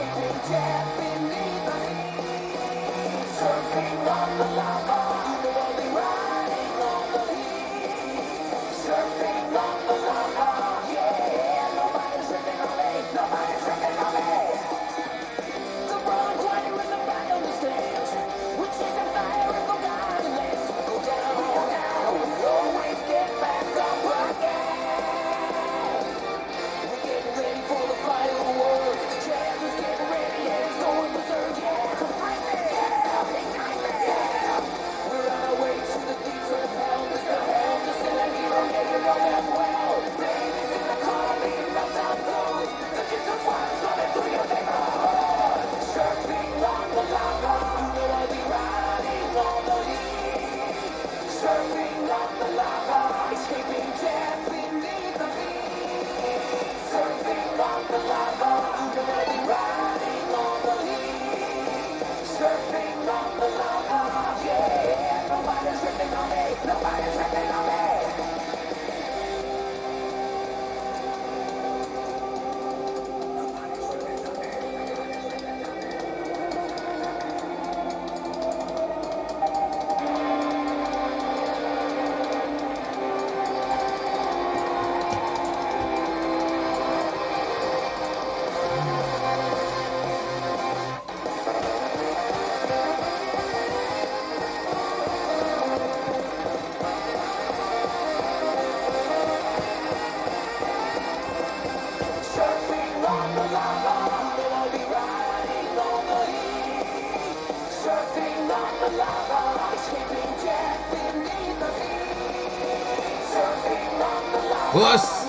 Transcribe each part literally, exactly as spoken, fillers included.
Plus,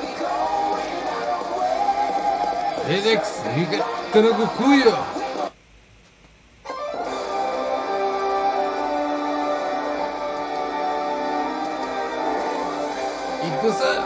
Redex, Riga, Kanagukuya. Ikusa.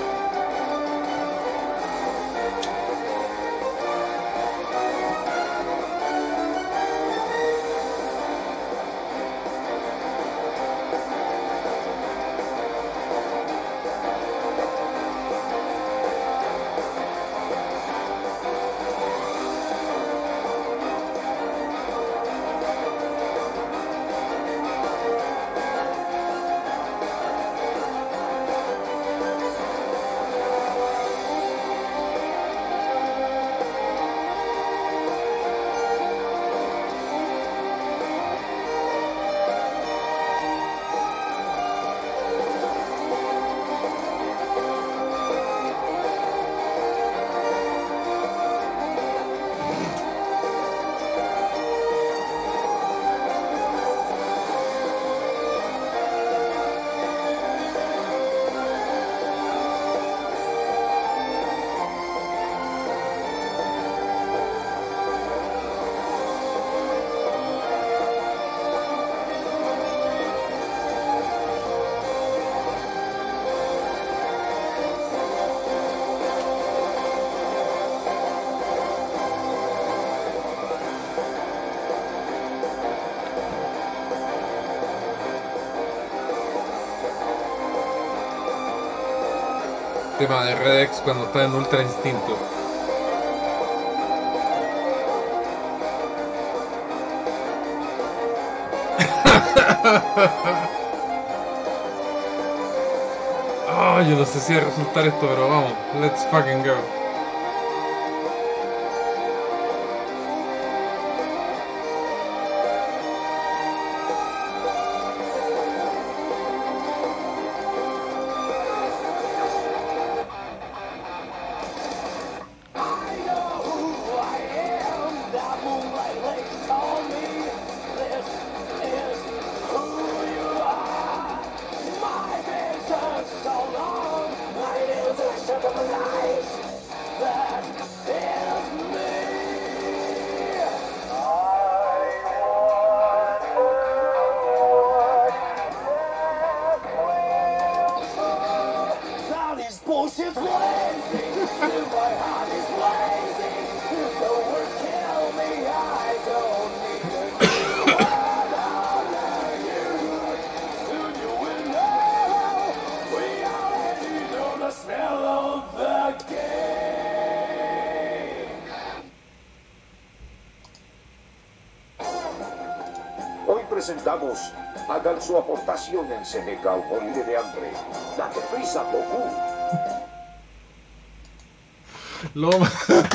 Tema de Redex cuando está en Ultra Instinto. Oh, yo no sé si va a resultar esto, pero vamos, let's fucking go. So long, my illusion of life. presentamos, hagan su aportación en Seneca o moriré de hambre. Date prisa, Goku. Loma.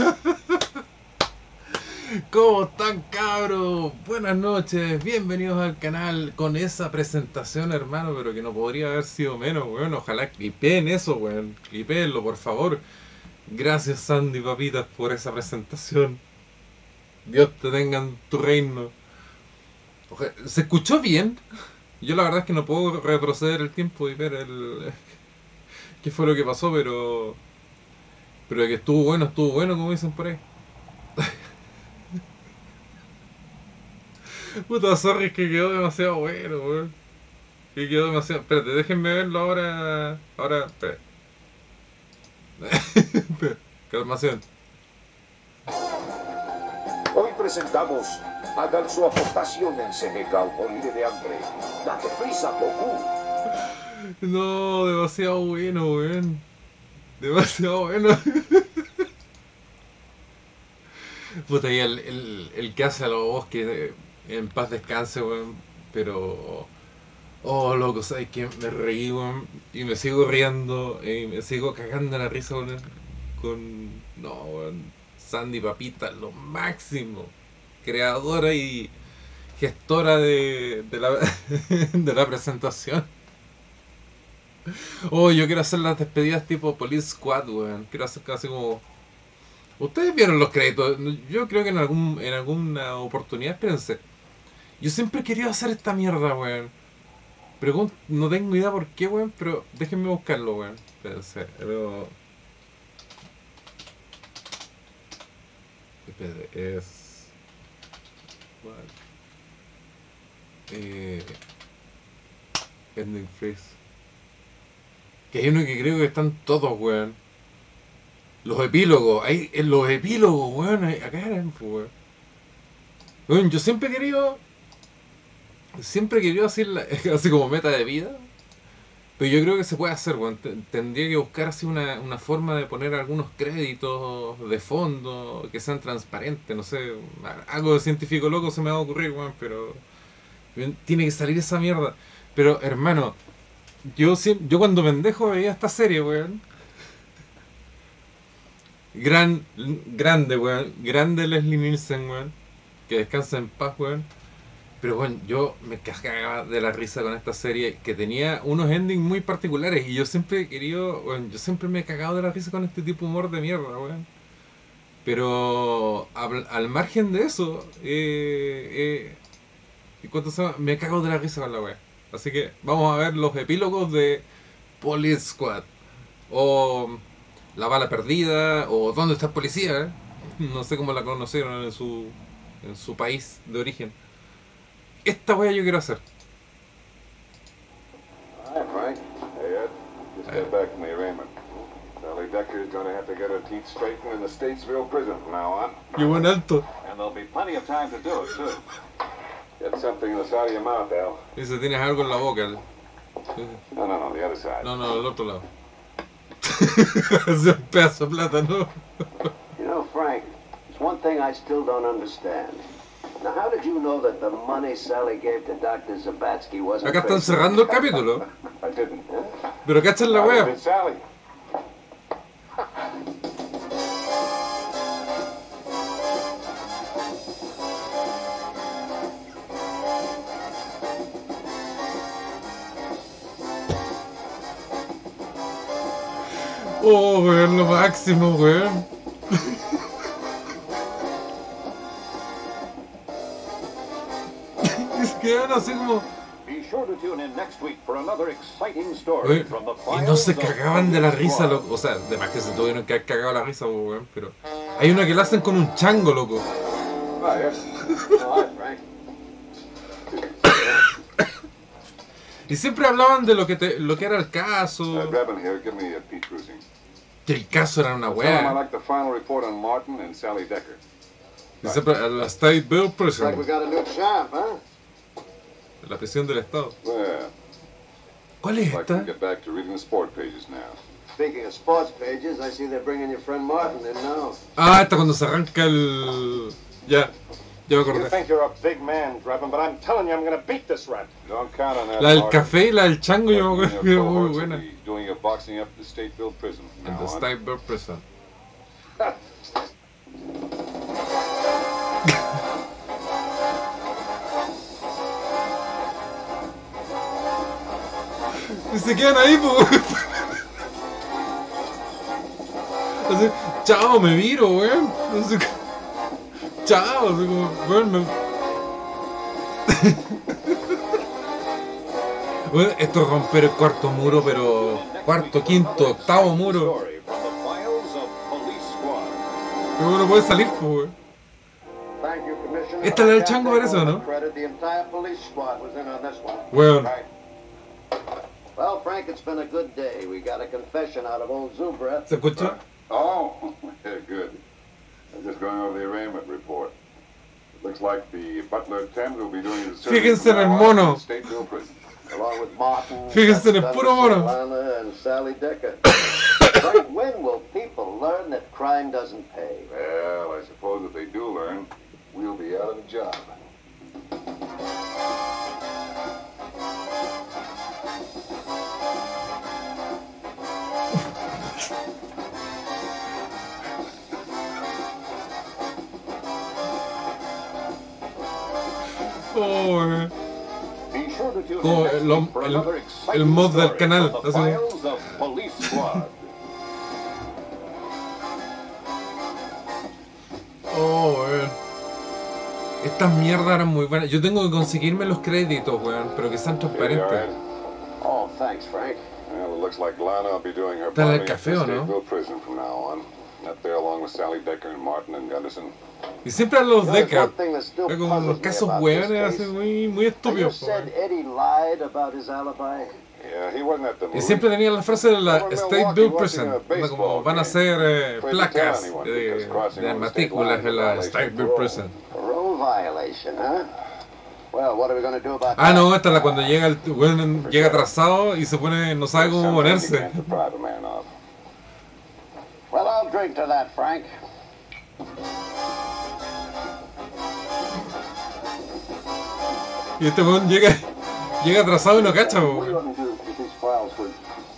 ¿Cómo están, cabros? Buenas noches, bienvenidos al canal con esa presentación, hermano, pero que no podría haber sido menos, weón. Ojalá clipeen eso, weón. Clipeenlo, por favor. Gracias, Sandy, papitas, por esa presentación. Dios te tenga en tu reino. Ojalá- ¿Se escuchó bien? Yo la verdad es que no puedo retroceder el tiempo y ver el qué fue lo que pasó, pero pero que estuvo bueno, estuvo bueno, como dicen por ahí. Puta, sorry, es que quedó demasiado bueno, weón. Que quedó demasiado. Espérate, déjenme verlo ahora. Ahora, espera. Espera, calmación. Hoy presentamos, hagan su aportación en Seneca o moriré de hambre. Date prisa, Goku. No, demasiado bueno, weón. Demasiado bueno. Puta, y el, el, el que hace a la voz que en paz descanse, weón. Pero. Oh, loco, ¿sabes qué? Me reí, weón. Y me sigo riendo. Y me sigo cagando la risa con él. Con. No, weón. Sandy Papita, lo máximo. Creadora y gestora de, de, la, de la presentación. Oh, yo quiero hacer las despedidas tipo Police Squad, weón. Quiero hacer casi como. Ustedes vieron los créditos. Yo creo que en algún en alguna oportunidad, espérense. Yo siempre he querido hacer esta mierda, weón. Pregun- no tengo idea por qué, weón, pero déjenme buscarlo, weón. Espérense, pero... Espérense, es... Vale. Eh... Ending Freeze. Que hay uno que creo que están todos, weón. Los epílogos, hay en los epílogos, weón, ahí- acá eran, pues, weón. Weón, yo siempre he querido... Siempre he querido hacer la- así como meta de vida. Pero yo creo que se puede hacer, weón. Te- Tendría que buscar así una, una forma de poner algunos créditos de fondo que sean transparentes, no sé. a- Algo de científico loco se me va a ocurrir, weón, pero bien, tiene que salir esa mierda. Pero, hermano, yo siem- yo cuando pendejo veía esta serie, weón. Gran, grande, weón. Grande Leslie Nielsen, weón. Que descansa en paz, weón. Pero bueno, yo me cagaba de la risa con esta serie que tenía unos endings muy particulares y yo siempre he querido, bueno, yo siempre me he cagado de la risa con este tipo de humor de mierda, weón. Pero al, al margen de eso, eh, eh, ¿cuánto se llama? Me cago de la risa con la weá. Así que vamos a ver los epílogos de Police Squad. O La bala perdida, o ¿Dónde está el policía? ¿Eh? No sé cómo la conocieron en su, en su país de origen. Esta weá yo quiero hacer. Hi, Frank. Hey, Ed. Just got back from the arraignment. Sally Decker's going to have to get her teeth straightened in the Statesville prison from now on. Qué buen alto. And there'll be plenty of time to do it, too. Get something in the side of your mouth, Al. Dice, tienes algo en la boca. No, no, no, the other side. No, no, del otro lado. Es un pedazo de plátano. You know, Frank, there's one thing I still don't understand. Now, how did you know that the money Sally gave to Doctor Zabatsky wasn't... Acá están cerrando el capítulo. I didn't. Pero cachan la I wea. did Sally. Oh, weón, lo máximo, weón. Es que van así como... Be sure to tune in next week for another exciting story Weón, from the y no se files of cagaban de la Police risa, Squad. loco. O sea, de más que se tuvieron que haber cagado la risa, weón. Pero hay una que la hacen con un chango, loco. Ah, yes. Oh, hi, Frank. Y siempre hablaban de lo que te, lo que era el Uh, caso. grab in here. Give me a Pete Cruising. Que el caso era una Tell him I wea. like the final report on Martin and Sally Decker. Y siempre a la State Bill Looks like we Prison. got a new champ, huh? La prisión del Estado. Yeah. ¿Cuál es I'd like to esta? get back to reading the sport pages now. Speaking of sports pages, I see they're bringing your friend Martin in now. Ah, esta cuando se arranca el... Ya. Ya me You acordé. think you're a big man, Drebin, but I'm telling you I'm gonna beat this rat. Don't count on that. La del Martin. café y la del chango yo me You acuerdo and que era your muy cohorts will buena. be doing your boxing up at the Stateville prison from En now The on. Sniper Prison. Y se quedan ahí, pues. Así, chao, me viro, weón. Así, chao, así como, weón, me... Weón, esto es romper el cuarto muro, pero cuarto, quinto, octavo muro. Story from the files of Police Squad. Pero uno puede salir, pues, weón. Thank you, Commissioner. Esta es la del chango, parece, ¿o no? Credit, the entire police squad was in on this one. Weón. Right. Well, Frank, it's been a good day. We got a confession out of old Zubra. ¿Se escucha? Oh, yeah, good. I'm just going over the arraignment report. It looks like the Butler Thames will be doing his service Fíjense en from el now on mono. in Stateville prison. Along with Martin, Fíjense en el Gus puro mono. Lana, and Sally Decker. Frank, when will people learn that crime doesn't pay? Well, I suppose if they do learn, we'll be out of the job. Oh, weón. Be sure to tune Como in next el- week for el- another el exciting mod del story canal, from the así como- files of Police Squad. Oh, weón. Estas mierdas eran muy buenas. Yo tengo que conseguirme los créditos, weón, pero que sean Here you transparentes. are. Oh, thanks, Frank. Well, it looks like Lana will be doing her Está en el bombing at café, the ¿o no? Stateville prison from now on. Up there along with Sally Decker and Martin and Gunderson. Y siempre a los You know, there's Deckard. one thing that still Es como los puzzles me casos about this weones así case. muy, muy You estúpidos, po, said weón. Eddie lied about his alibi. Yeah, he wasn't at the Y movie. siempre tenían la frase de la Over in Stateville Milwaukee Prison. watching a Onda como baseball van a game. hacer eh, Afraid to placas tell anyone de, because crossing de over the state matrículas line en la is a Stateville violation Prison. Parole violation, huh? Well, what are we going to do about Ah, that? no, esta es la cuando llega el weón llega atrasado y se pone, no sabe cómo Something you ponerse. can't deprive a man of. Well, I'll drink to that, Frank. Y este weón llega, llega atrasado y no cacha, po, What do you weón. want me to do with these files, please?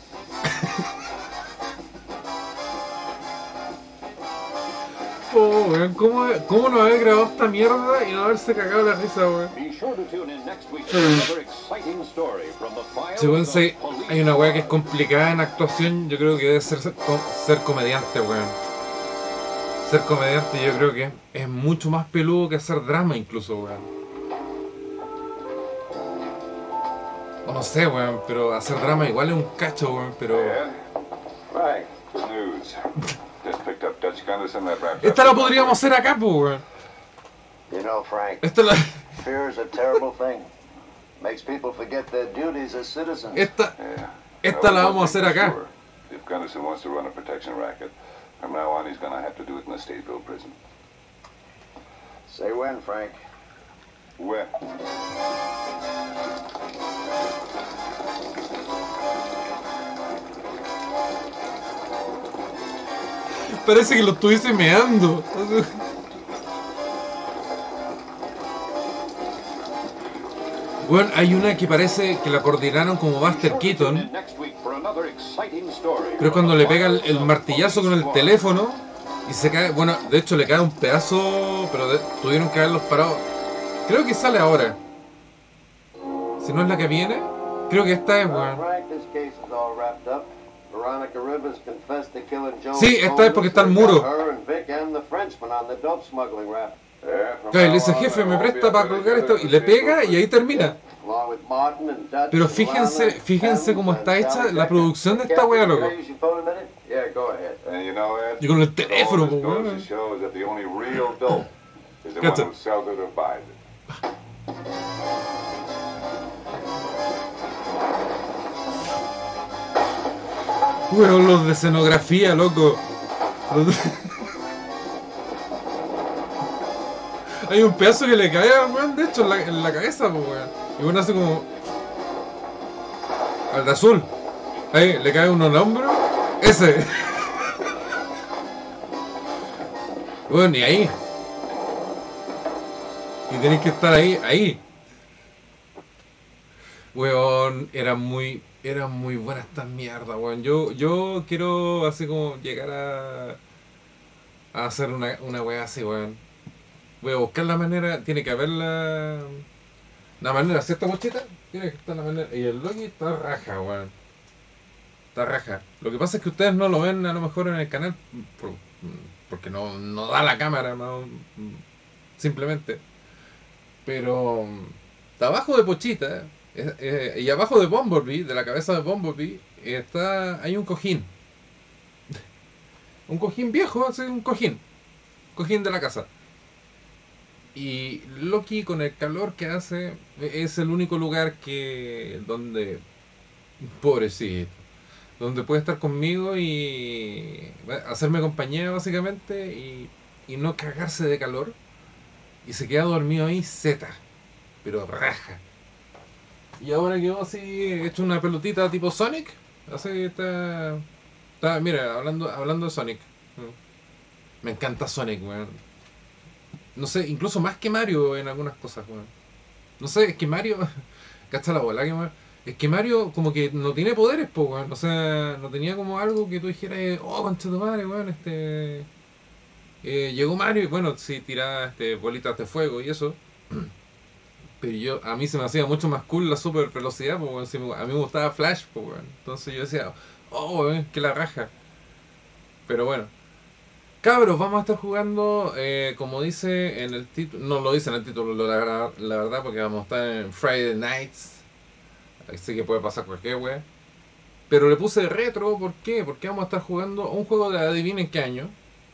Oh, weón, ¿cómo, ¿cómo no haber grabado esta mierda y no haberse cagado la risa, weón? Be sure to tune in next week for another exciting story from the files Según of sé, Police hay una weá que es Squad. complicada en actuación, yo creo que debe ser ser, co- ser comediante, weón. Ser comediante yo creo que es mucho más peludo que hacer drama incluso, weón. O no sé, weón, pero hacer drama igual es un cacho, weón, pero... Yeah? Frank. Good news. Just picked up Dutch Gunderson, that wraps Esta up la the podríamos hacer acá, pues, weón. You know, Frank, Esta la... fear is a terrible thing. Makes people forget their duties as citizens. Esta... Yeah. Esta Well, la one vamos a thing hacer for acá. sure. If Gunderson wants to run a protection racket, from now on he's gonna have to do it in the Stateville prison. Say when, Frank. Well, Parece que lo estuviese meando. Bueno, hay una que parece que la coordinaron como Buster Keaton, Next week for another exciting story pero es from cuando the le pega el, files el of martillazo con el Police Squad. teléfono y se cae, bueno, de hecho le cae un pedazo, pero de- tuvieron que haberlos parado. Creo que sale ahora. Si no es la que viene, creo que esta es, Well, weón. Frank, this case is all wrapped up. Veronica Rivers confessed to killing Joe. Sí, esta es porque está el muro. Her and Vic and the Frenchman on the dope smuggling rap. yeah, from Claro, y le now dice, on, jefe, they'll me all be presta up para there colgar esto, together y in le the pega Stateville y ahí termina. Along with Martin and Dutch. Pero and fíjense, Lana, fíjense Thames cómo and está hecha Sally la Decker. producción de esta wea, loco. Can I use your phone a minute? Yeah, go ahead. And you know that? Y con el All teléfono, this po, goes weón. to show is that the only real dope is the Cacha. one who sells it or buys it. Weón, los de escenografía, loco. Los de- Hay un pedazo que le cae al weón, de hecho, en la, en la cabeza, pues, weón. Y bueno, hace como... Al de azul. Ahí, le cae uno en el hombro. Ese. Bueno, ni ahí. Y tenéis que estar ahí, ahí. Weón, era muy, era muy buena esta mierda, weón. Yo, yo quiero así como llegar a, a hacer una, una weá así, weón. Voy a buscar la manera, tiene que haber la, la manera, ¿cierta mochita? Tiene que estar la manera. Y el Loki está raja, weón. Está raja. Lo que pasa es que ustedes no lo ven a lo mejor en el canal por- porque no, no da la cámara, no, simplemente. Pero está abajo de Pochita eh, eh, y abajo de Bumblebee, de la cabeza de Bumblebee, está hay un cojín. Un cojín viejo, así un cojín. Cojín de la casa. Y Loki con el calor que hace es el único lugar que donde pobrecito, donde puede estar conmigo y hacerme compañía básicamente y, y no cagarse de calor y se queda dormido ahí zeta, pero raja. Y ahora quedó así hecho una pelotita tipo Sonic, así está, está mira, hablando hablando de Sonic. Me encanta Sonic, weón. No sé, incluso más que Mario en algunas cosas, weón. No sé, es que Mario. Cacha la bola, que ma- es que Mario como que no tiene poderes, po, weón. O sea, no tenía como algo que tú dijeras, eh, oh, concha tu madre, weón, este. eh, llegó Mario y bueno, sí, tiraba este, bolitas de fuego y eso. Pero yo, a mí se me hacía mucho más cool la super velocidad, po, weón. Sí, me- a mí me gustaba Flash, po, weón. Entonces yo decía, oh, weón, que la raja. Pero bueno. Cabros, vamos a estar jugando, eh, como dice en el título, no lo dice en el título, la, verdad- la verdad, porque vamos a estar en Friday Nights, así que puede pasar cualquier wea. Pero le puse retro, ¿por qué? Porque vamos a estar jugando un juego de adivinen qué año.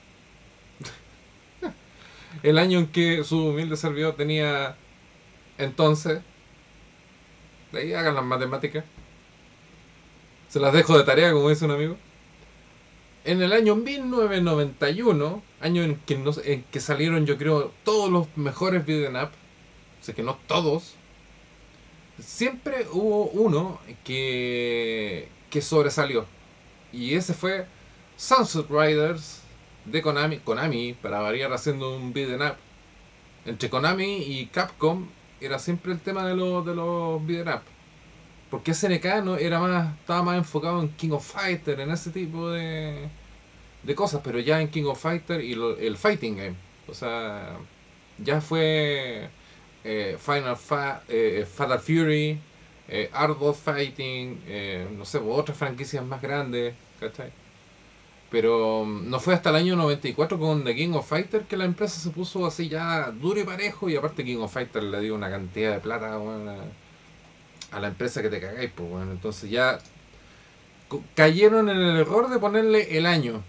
El año en que su humilde servidor tenía entonces, de ahí hagan las matemáticas, se las dejo de tarea, como dice un amigo. En el año mil novecientos noventa y uno, año en que, no, en que salieron yo creo todos los mejores beat'em up, o sea que no todos, siempre hubo uno que, que sobresalió. Y ese fue Sunset Riders de Konami. Konami, para variar, haciendo un beat'em up. Entre Konami y Capcom era siempre el tema de los, de los beat'em up. Porque S N K no, era más, estaba más enfocado en King of Fighter, en ese tipo de, de cosas. Pero ya en King of Fighter y lo- el Fighting Game. O sea, ya fue eh, Final Fa- eh, Fatal Fury, eh, Art of Fighting, eh, no sé, otras franquicias más grandes, ¿cachai? Pero mm, no fue hasta el año noventa y cuatro con The King of Fighter que la empresa se puso así ya duro y parejo. Y aparte King of Fighter le dio una cantidad de plata, bueno, a, a la empresa que te cagáis, pues bueno. Entonces ya co- cayeron en el error de ponerle el año.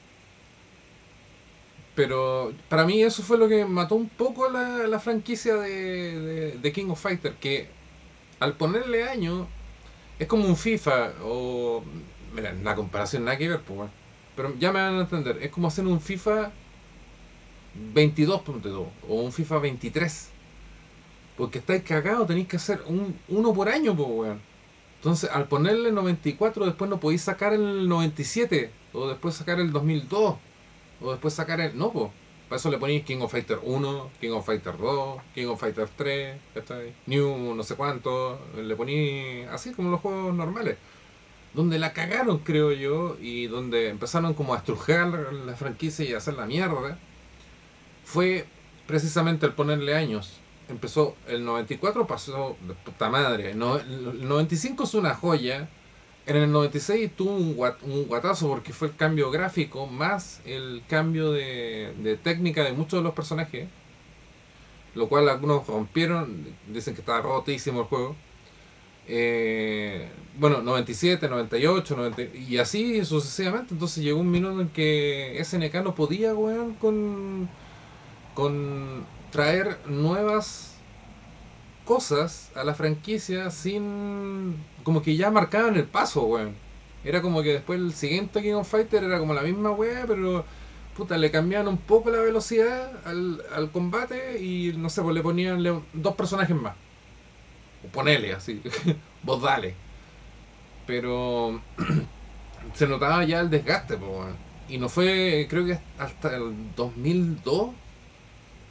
Pero para mí eso fue lo que mató un poco la, la franquicia de, de, de King of Fighter. Que al ponerle año es como un FIFA o... Mira, la comparación nada que ver, pues bueno. Pero ya me van a entender. Es como hacer un FIFA veintidós punto dos o un FIFA veintitrés. Porque estáis cagados, tenéis que hacer un, uno por año, pues weón. Entonces, al ponerle noventa y cuatro, después no podéis sacar el noventa y siete, o después sacar el dos mil dos, o después sacar el. No, pues. Para eso le ponéis King of Fighter uno, King of Fighter dos, King of Fighter tres, ¿cachai? New no sé cuánto. Le ponéis así como los juegos normales. Donde la cagaron, creo yo, y donde empezaron como a estrujar la franquicia y a hacer la mierda, fue precisamente el ponerle años. Empezó el noventa y cuatro, pasó de puta madre. No, el noventa y cinco es una joya. En el noventa y seis tuvo un, guat, un guatazo porque fue el cambio gráfico más el cambio de, de técnica de muchos de los personajes. Lo cual algunos rompieron, dicen que estaba rotísimo el juego. Eh, bueno, noventa y siete, noventa y ocho, noventa, y así sucesivamente. Entonces llegó un minuto en que S N K no podía, weón, con con traer nuevas cosas a la franquicia sin... como que ya marcaban el paso, weón. Era como que después el siguiente King of Fighter era como la misma weá, pero puta, le cambiaban un poco la velocidad al, al combate y no sé, pues le ponían le- dos personajes más. O ponele así, vos dale. Pero se notaba ya el desgaste, pues, weón. Y no fue, creo que hasta el dos mil dos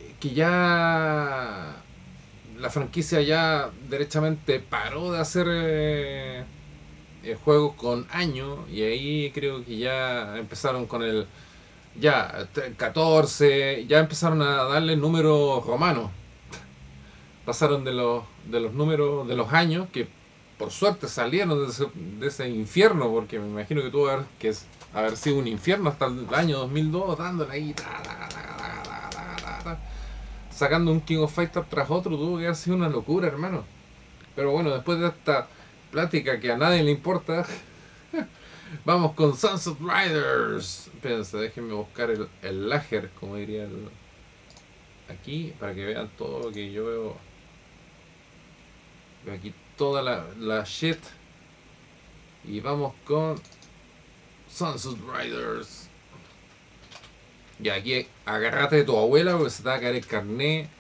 que ya la franquicia ya derechamente paró de hacer eh, eh, juegos con años, y ahí creo que ya empezaron con el ya catorce, ya empezaron a darle números romanos. Pasaron de los de los números de los años que por suerte salieron de ese, de ese infierno, porque me imagino que tuvo haber, que es, haber sido un infierno hasta el año dos mil dos, dándole ahí ta, ta, ta, ta, ta, ta, ta, ta, sacando un King of Fighters tras otro. Tuvo que haber sido una locura, hermano. Pero bueno, después de esta plática que a nadie le importa, vamos con Sunset Riders. Espérense, déjenme buscar el, el lager, como diría el, aquí, para que vean todo lo que yo veo. Veo aquí toda la, la shit. Y vamos con Sunset Riders. Y aquí agárrate de tu abuela porque se te va a caer el carnet.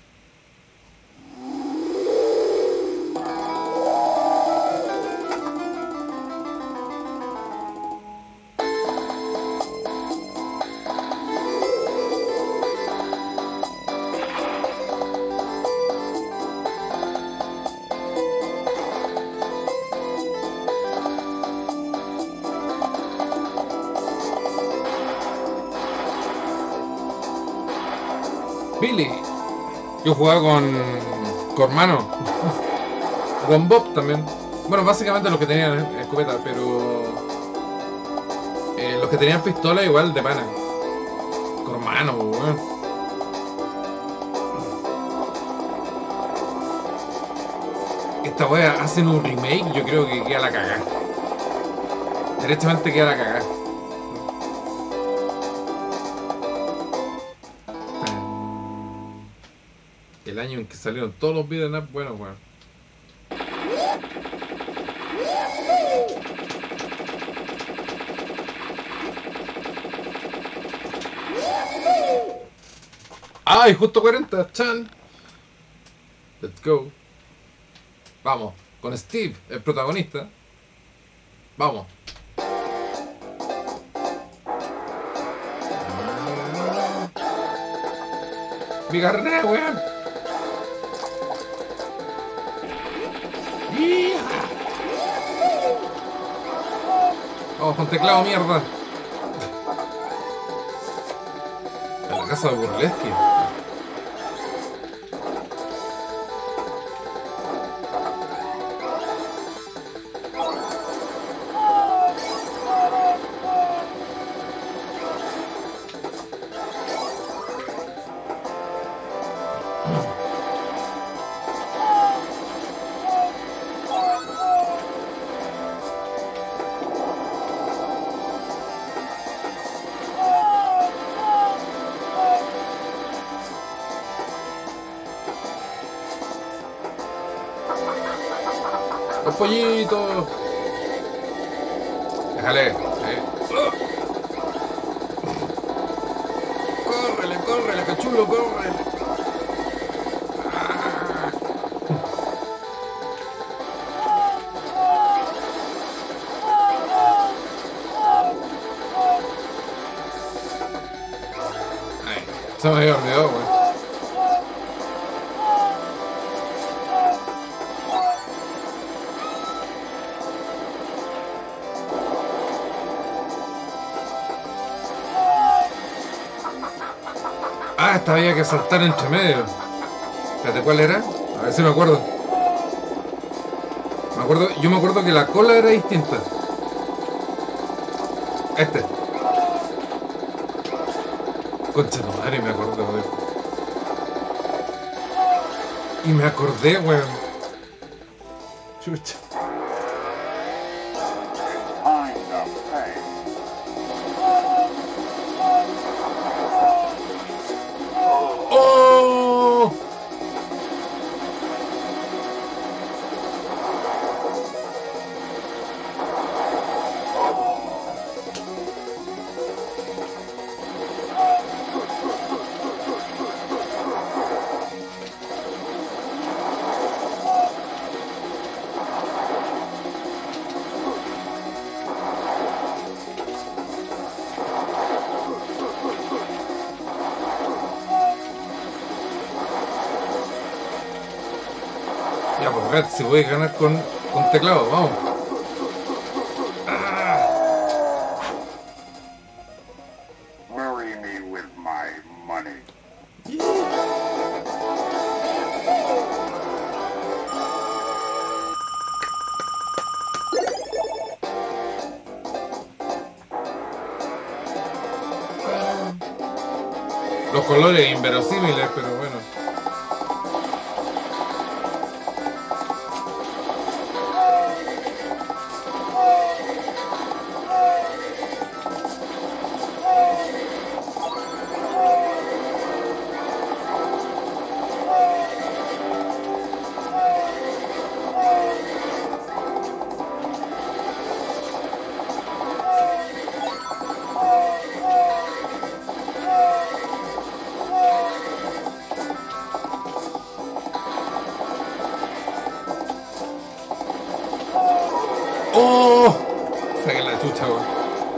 Billy. Yo jugaba con con hermano. Con Bob también. Bueno, básicamente los que tenían escopeta, pero eh, los que tenían pistola igual de pana. Con hermano, weón. Esta wea hacen un remake, yo creo que queda la cagada. Directamente queda la cagada. El año en que salieron todos los beat'em up, bueno, bueno. ¡Ay, justo cuarenta! ¡Chan! Let's go. Vamos, con Steve, el protagonista. Vamos. Mi carnet, weón. Vamos con teclado, mierda. En la casa de Burlesque. Los pollitos. Déjale. Eh. ¡Oh! Córrele, córrele, cachulo, córrele. Ah. Ay, se me había olvidado, güey. Ah, esta había que saltar entre medio. Espérate, ¿cuál era? A ver si me acuerdo. Me acuerdo, yo me acuerdo que la cola era distinta. Este. Concha de madre, me acordé, weón. Y me acordé, weón. Chucha. ¡Oh! Ya, pues Red, si voy a ganar con, con teclado, vamos. Ah. Marry me with my money. Los colores inverosímiles, pero bueno. ¡Oh! Saqué la chucha, weón.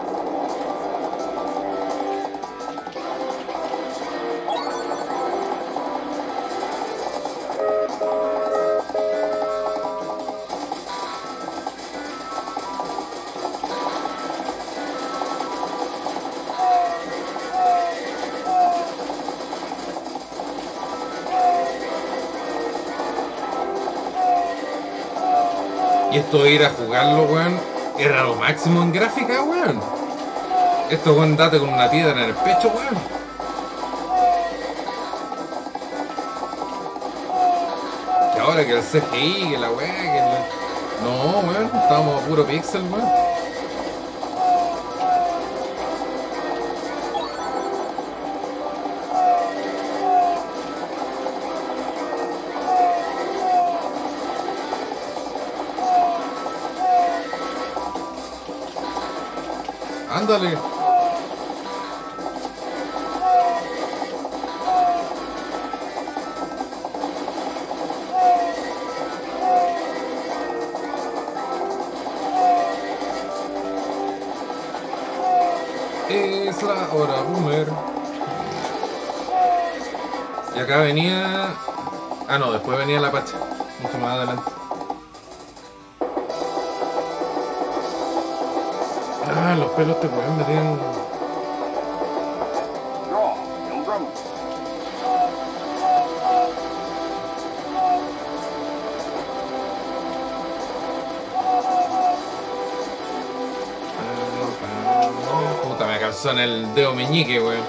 Y esto de ir a jugarlo, weón, era lo máximo en gráfica, weón. Esto, weón, date con una piedra en el pecho, weón. Que ahora que el C G I, que la weá, que el... No, weón, estábamos a puro pixel, weón. Ándale. Es la hora boomer. Y acá venía... Ah, no, después venía la Pacha. Mucho más adelante. Ah, los pelos te pueden meter en... Draw, Pilgrim. Puta, me calzó en el dedo meñique, weón.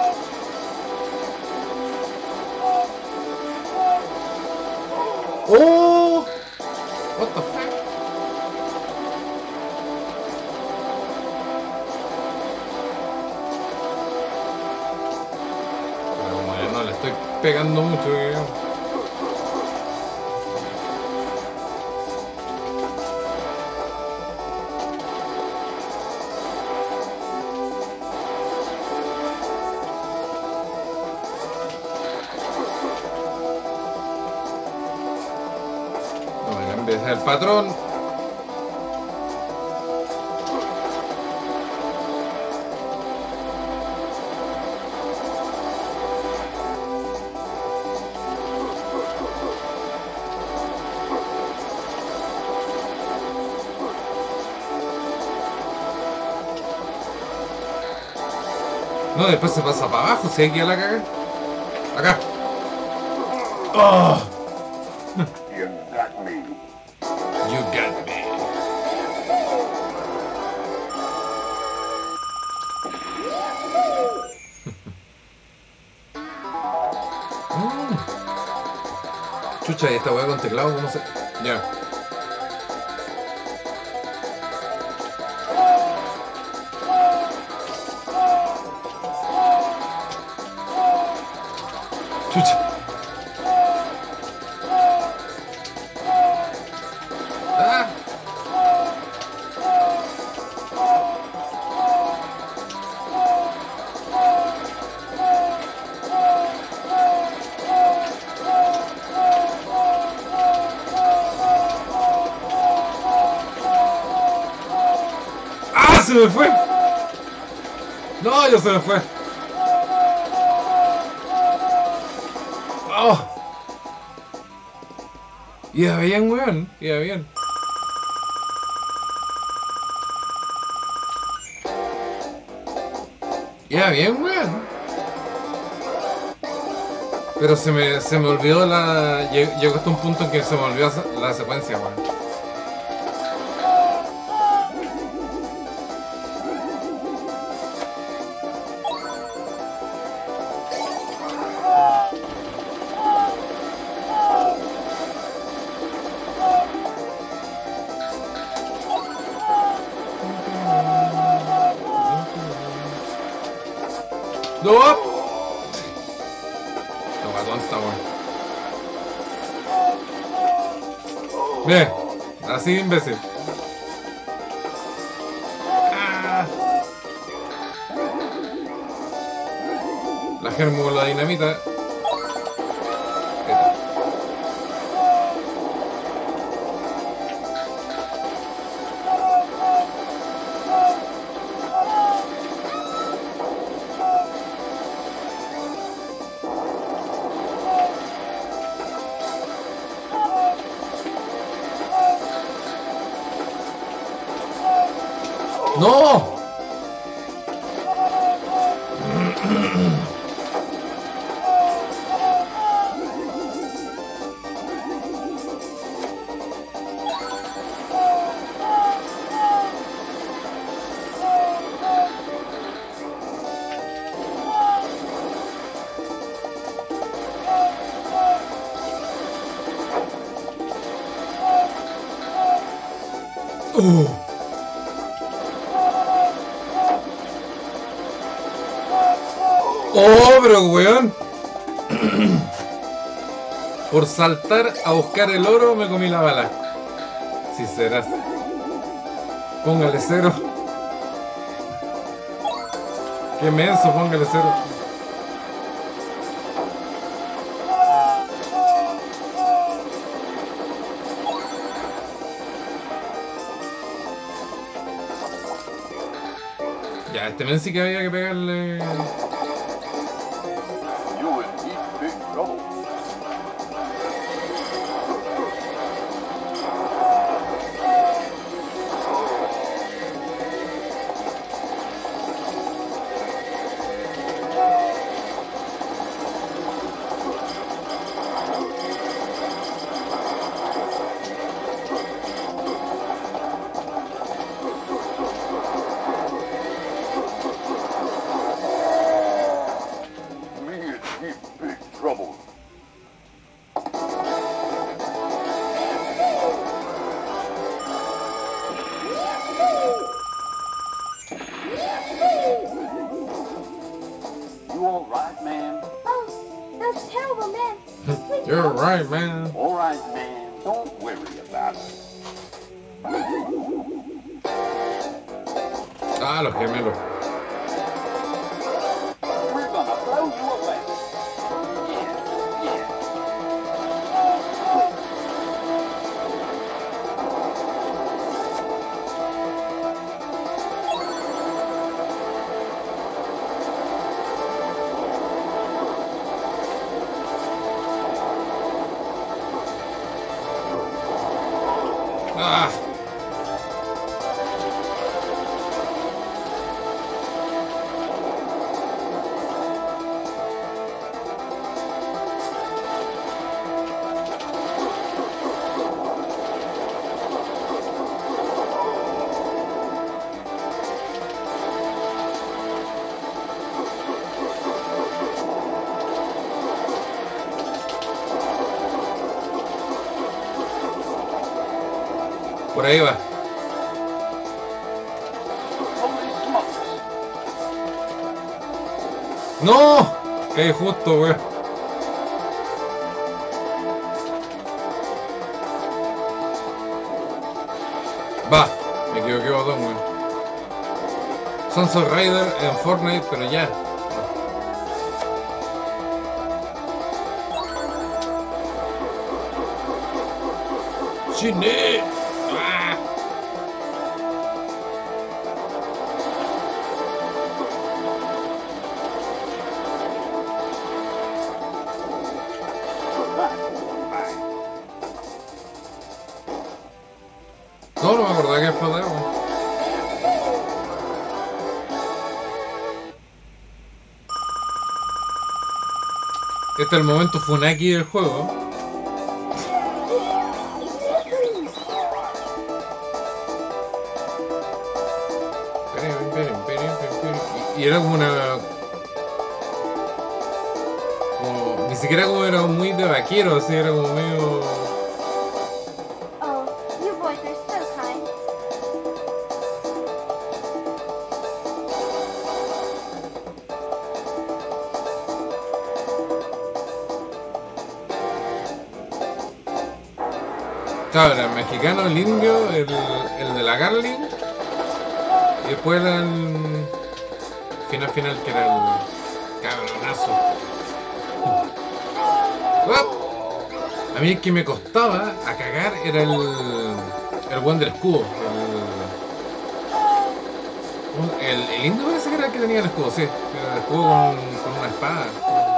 ¡Oh! What the fuck? Estoy pegando mucho, digamos. No me cambies el patrón. No, después se pasa para abajo, si hay que ir a la caga. Acá. Oh. You got me. You got me. mm. Chucha, y esta weá con teclado, ¿cómo se...? Ya. Chucha. Ah. ¡Ah! Se me fue. No, ya se me fue. Oh. Iba bien, weón. Iba bien. Iba bien, weón. Pero se me, se me olvidó la... lleg- Llegó hasta un punto en que se me olvidó la secuencia, weón. ¡No! Toma tonta, weón. Ve, así de imbécil. Ah. La germo con la dinamita. Eta. ¡No! Uh. ¡Oh, pero weón! Por saltar a buscar el oro me comí la bala. Si serás. Póngale cero. Qué menso, póngale cero. Ya, este men sí que había que pegarle. You in deep, big trouble. Me in deep, big trouble. You all right, man? Oh, that's terrible, man. Please You're help. right, man. All right, man. Don't worry about it. Ah, los gemelos. We're gonna blow you away. Yeah, yeah. Ah. Por ahí va. Holy smokes. ¡No! ¡Qué justo, weón! Va, me equivoqué botón, weón. Sunset Rider en Fortnite, pero ya. ¡Chine! ¡Ah! No, no me acordaba que explotaba, weón. Este es el momento Funaki del juego. Y era como una... Como, ni siquiera como era muy de vaquero, así era como medio... Oh, you boys are so kind. Claro, era el mexicano, el indio, el, el de la Garling. Y después era el final final que era el cabronazo. ¡Uap! A mí el que me costaba a cagar era el el buen del escudo. El, el, el indio parece que era el que tenía el escudo, sí. Era el escudo con, con una espada.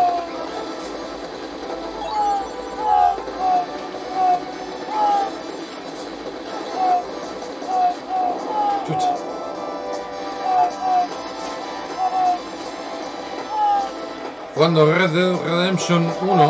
Chucha. Jugando Red Dead Redemption uno.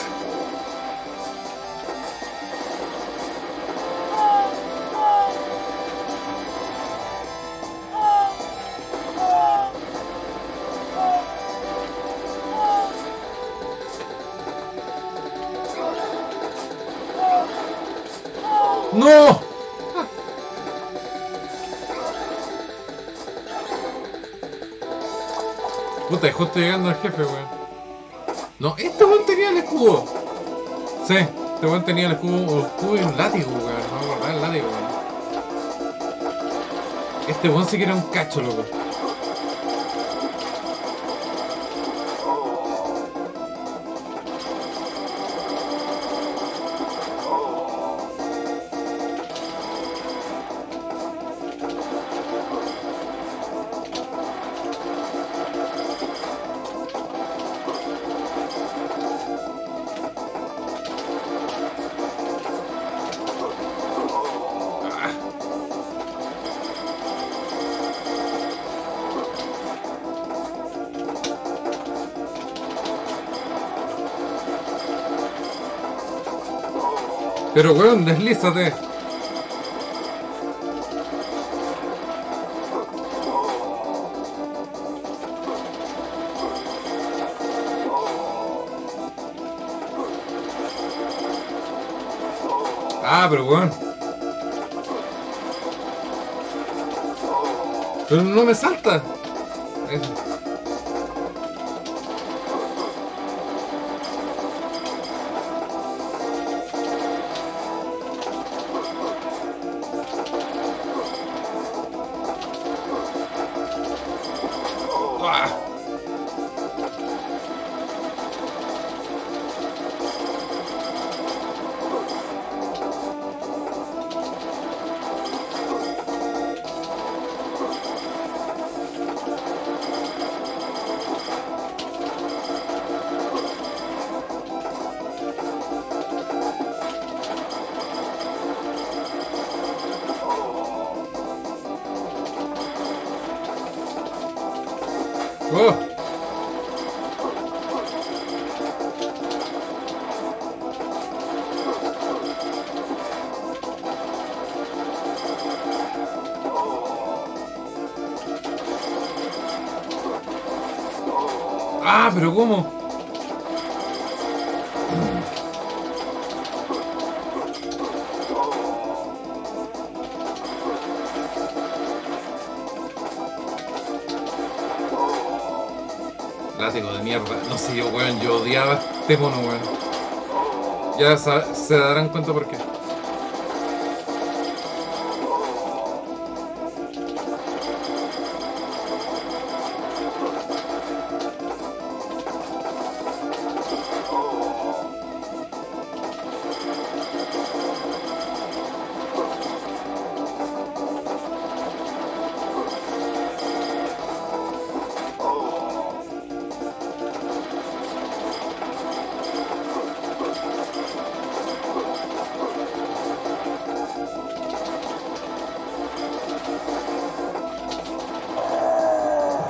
¡No! Puta, justo llegando al jefe, weón. No, este weón tenía el escudo. Sí, este weón tenía el escudo, el escudo y un látigo, weón. No me acordaba el látigo, weón. Este weón sí que era un cacho, loco. Pero weón, deslízate. Ah, pero weón. Pero no me salta. Eso. Oh. Ah, pero ¿cómo? Látigo de mierda. No sé, yo, weón, yo odiaba a este mono, weón. Ya sa- se darán cuenta por qué.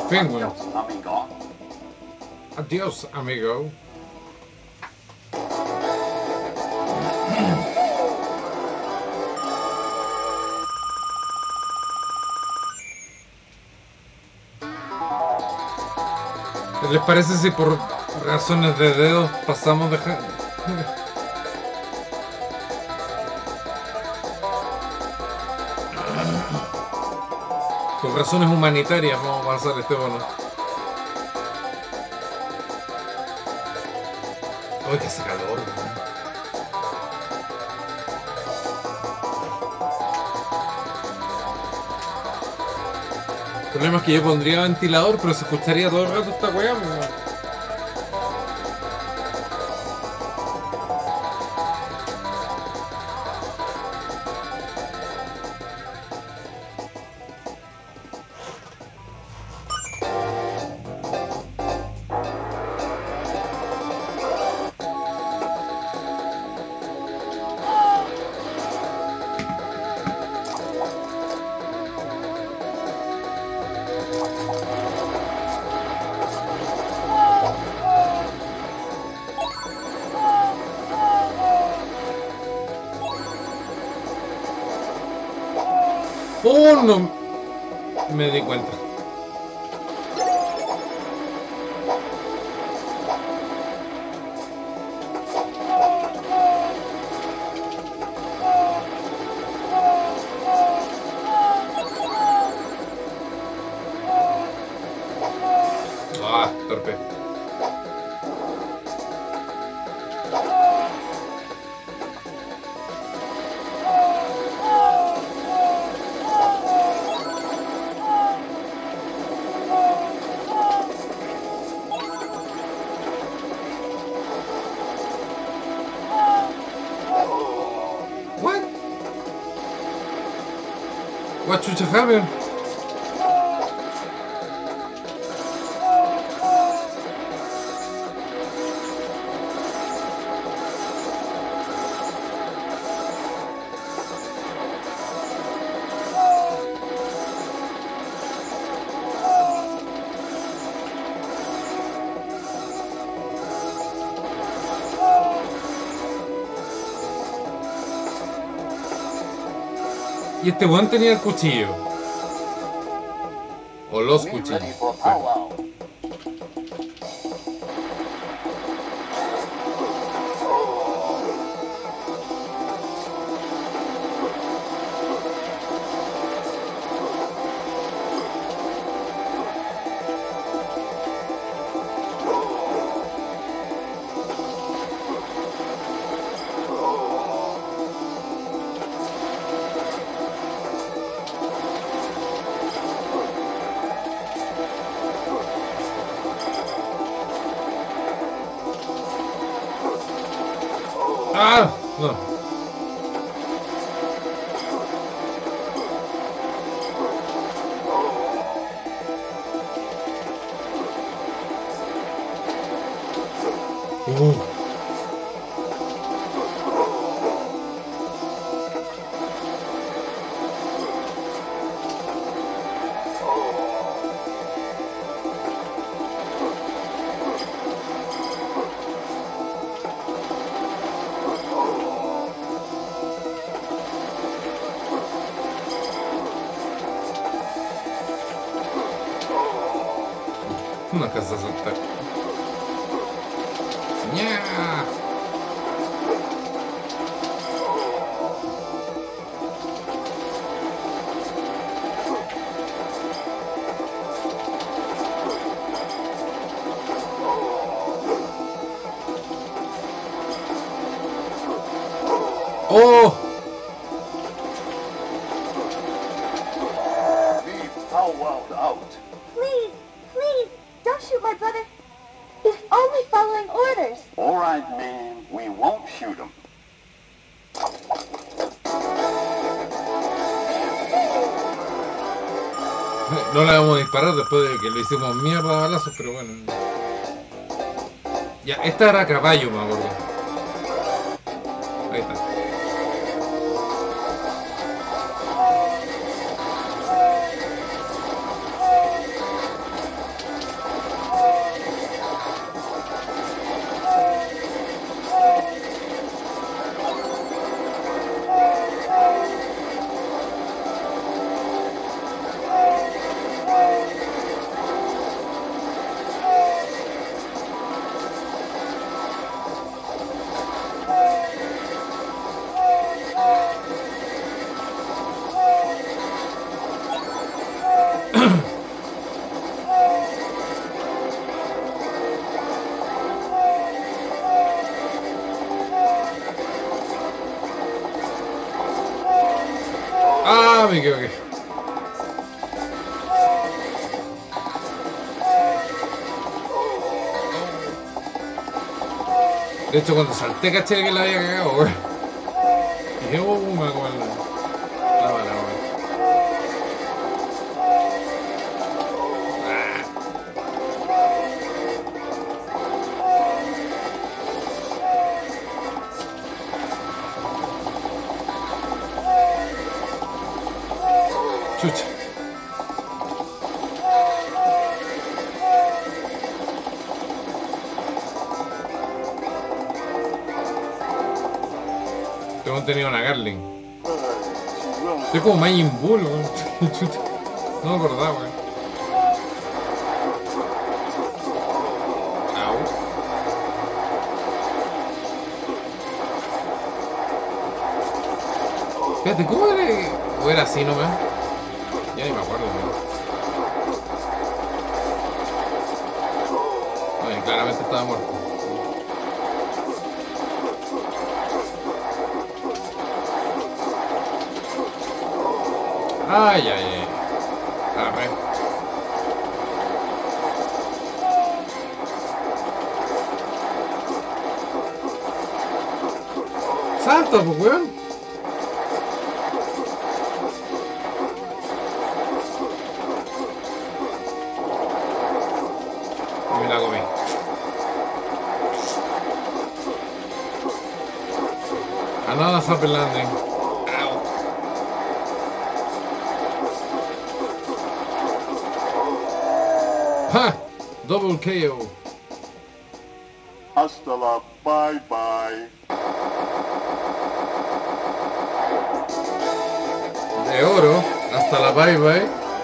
fin, weón. Adiós, amigo. Adiós, amigo. ¿Les parece si por razones de dedos pasamos de... ja- Por razones humanitarias vamos a pasar este bono. Uy, que hace calor, weón. El problema es que yo pondría ventilador, pero se escucharía todo el rato esta weá, weón. ¡Oh, no! Me di cuenta. Ah, torpe. What? What chucha happened? Y este weón tenía el cuchillo. O los We cuchillos. ready for powwow. ¡Ah! No. Uh. No alcanza a saltar. ¡Nya! ¡Oh! Leave powwow out. Please, please, don't shoot my brother. He's only following orders. All right, man. We won't shoot him. No le vamos a disparar después de que lo hicimos mierda a balazos, pero bueno. Ya, esta era a caballo, me acuerdo. Ahí está. Ah, me equivoqué. De hecho, cuando salté, caché que la había cagado, weón. Y dije, oh, me va a comer la, la bala, weón. Ah. Chucha. Hemos tenido una Garling. Estoy como Majin Buu, weón. Chucha. No me acordaba, weón. Au. Espérate, ¿cómo era? ¿O era así nomás? Ya ni me acuerdo, weón. Oye, claramente estaba muerto. Ay, ay, ay. Agarré. ¡Salta, pues, weón! Y me la comí. Another happy landing. ¡Ja! Double K O. Hasta la bye bye. De oro. Hasta la bye bye.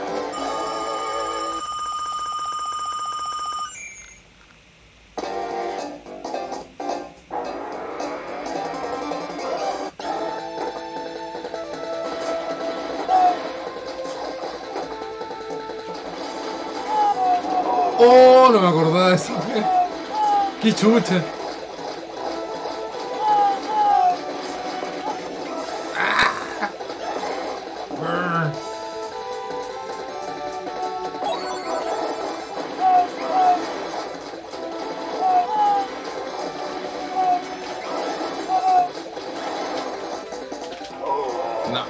Oh, no me acordaba de eso. Qué chucha. Ah. Brr. No.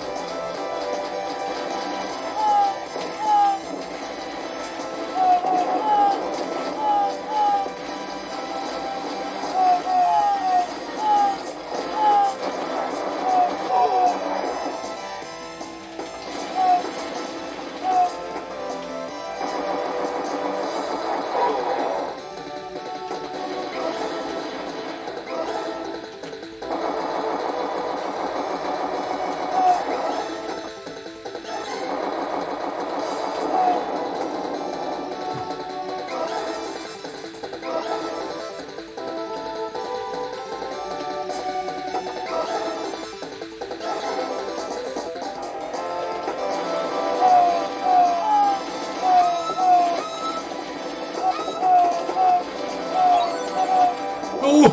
¡Uh!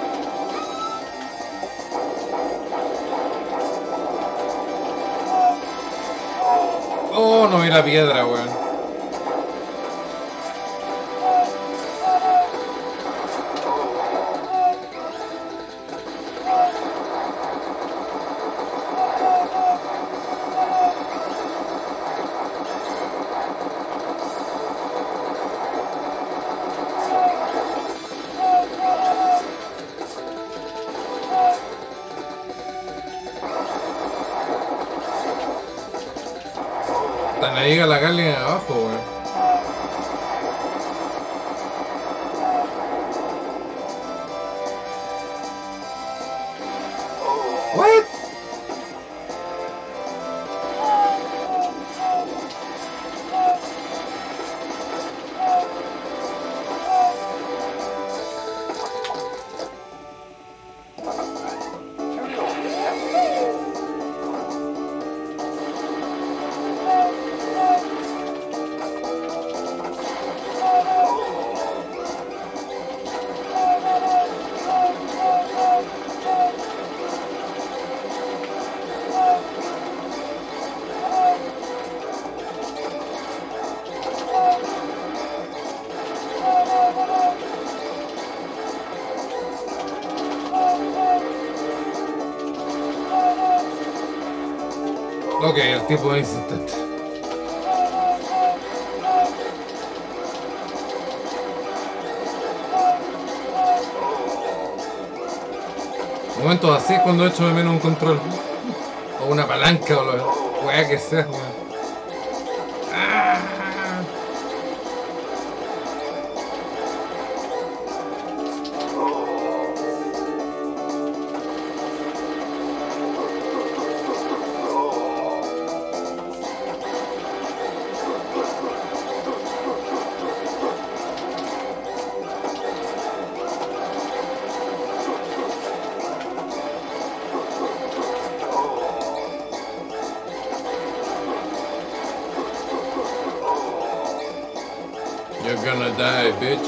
Oh, no vi la piedra, weón. Tan ahí a la Garling abajo, weón. What? Ok, el tipo es insistente. Momentos así es cuando echo de menos un control. O una palanca o lo que que sea, weón. Ah. You're gonna die, bitch.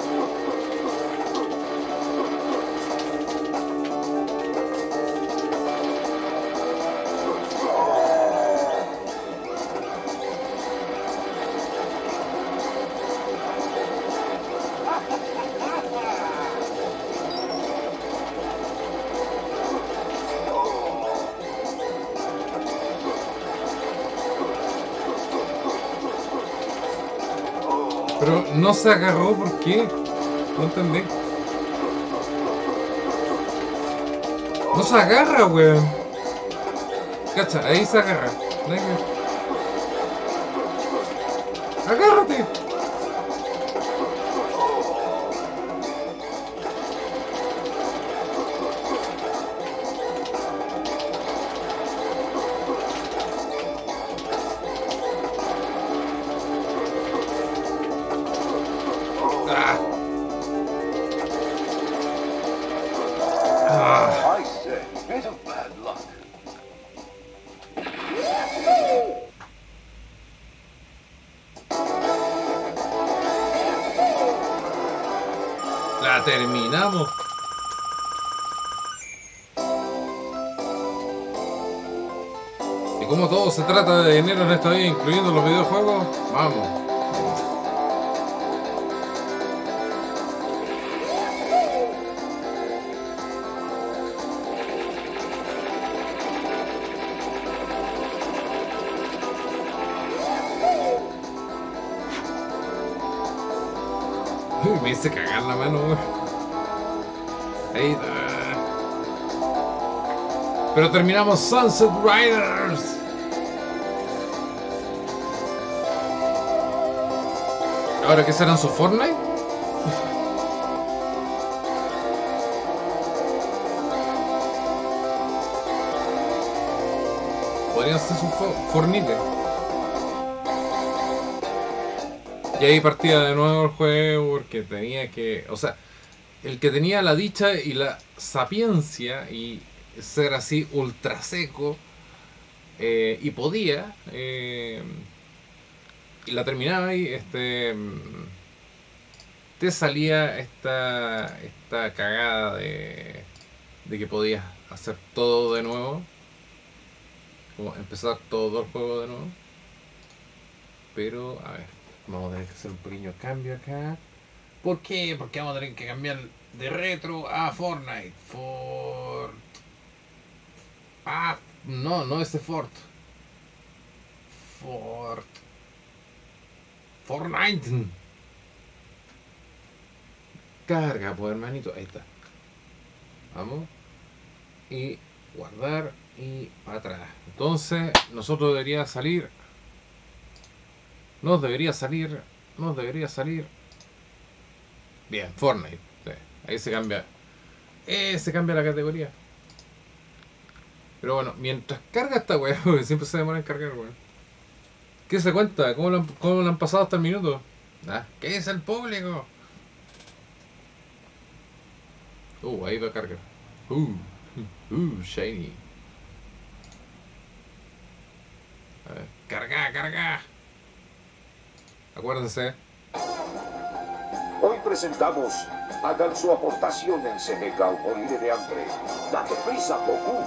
Pero no se agarró, ¿por qué? No entendí. No se agarra, weón. Cacha, ahí se agarra. ¡Agárrate! I say, bit of bad luck. La terminamos. Y como todo se trata de dinero en esta vida, incluyendo los videojuegos, vamos. Uy, me hice cagar la mano, güey. Ahí está. Pero terminamos Sunset Riders. ¿Ahora qué serán sus Fortnite? Podrían ser sus Fortnite. Y ahí partía de nuevo el juego porque tenía que... O sea, el que tenía la dicha y la sapiencia y ser así ultra seco eh, y podía eh, y la terminaba y este te salía esta esta cagada de, de que podías hacer todo de nuevo, como empezar todo el juego de nuevo. Pero a ver, vamos a tener que hacer un pequeño cambio acá. ¿Por qué? Porque vamos a tener que cambiar de retro a Fortnite. Fort... Ah, no, no ese Fort. Fort... Fortnite. Carga, pues hermanito. Ahí está. Vamos. Y guardar y para atrás. Entonces, nosotros debería salir. Nos debería salir. Nos debería salir. Bien, Fortnite. Sí, ahí se cambia. Eh, se cambia la categoría. Pero bueno, mientras carga esta weá, porque siempre se demora en cargar, weón. ¿Qué se cuenta? ¿Cómo lo, han, ¿Cómo lo han pasado hasta el minuto? ¿Ah? ¿Qué es el público? Uh, ahí va a cargar. Uh, uh, shiny. A ver, carga, carga. Acuérdense. Hoy presentamos, hagan su aportación en Se me cae moriré de hambre. Date prisa, Goku.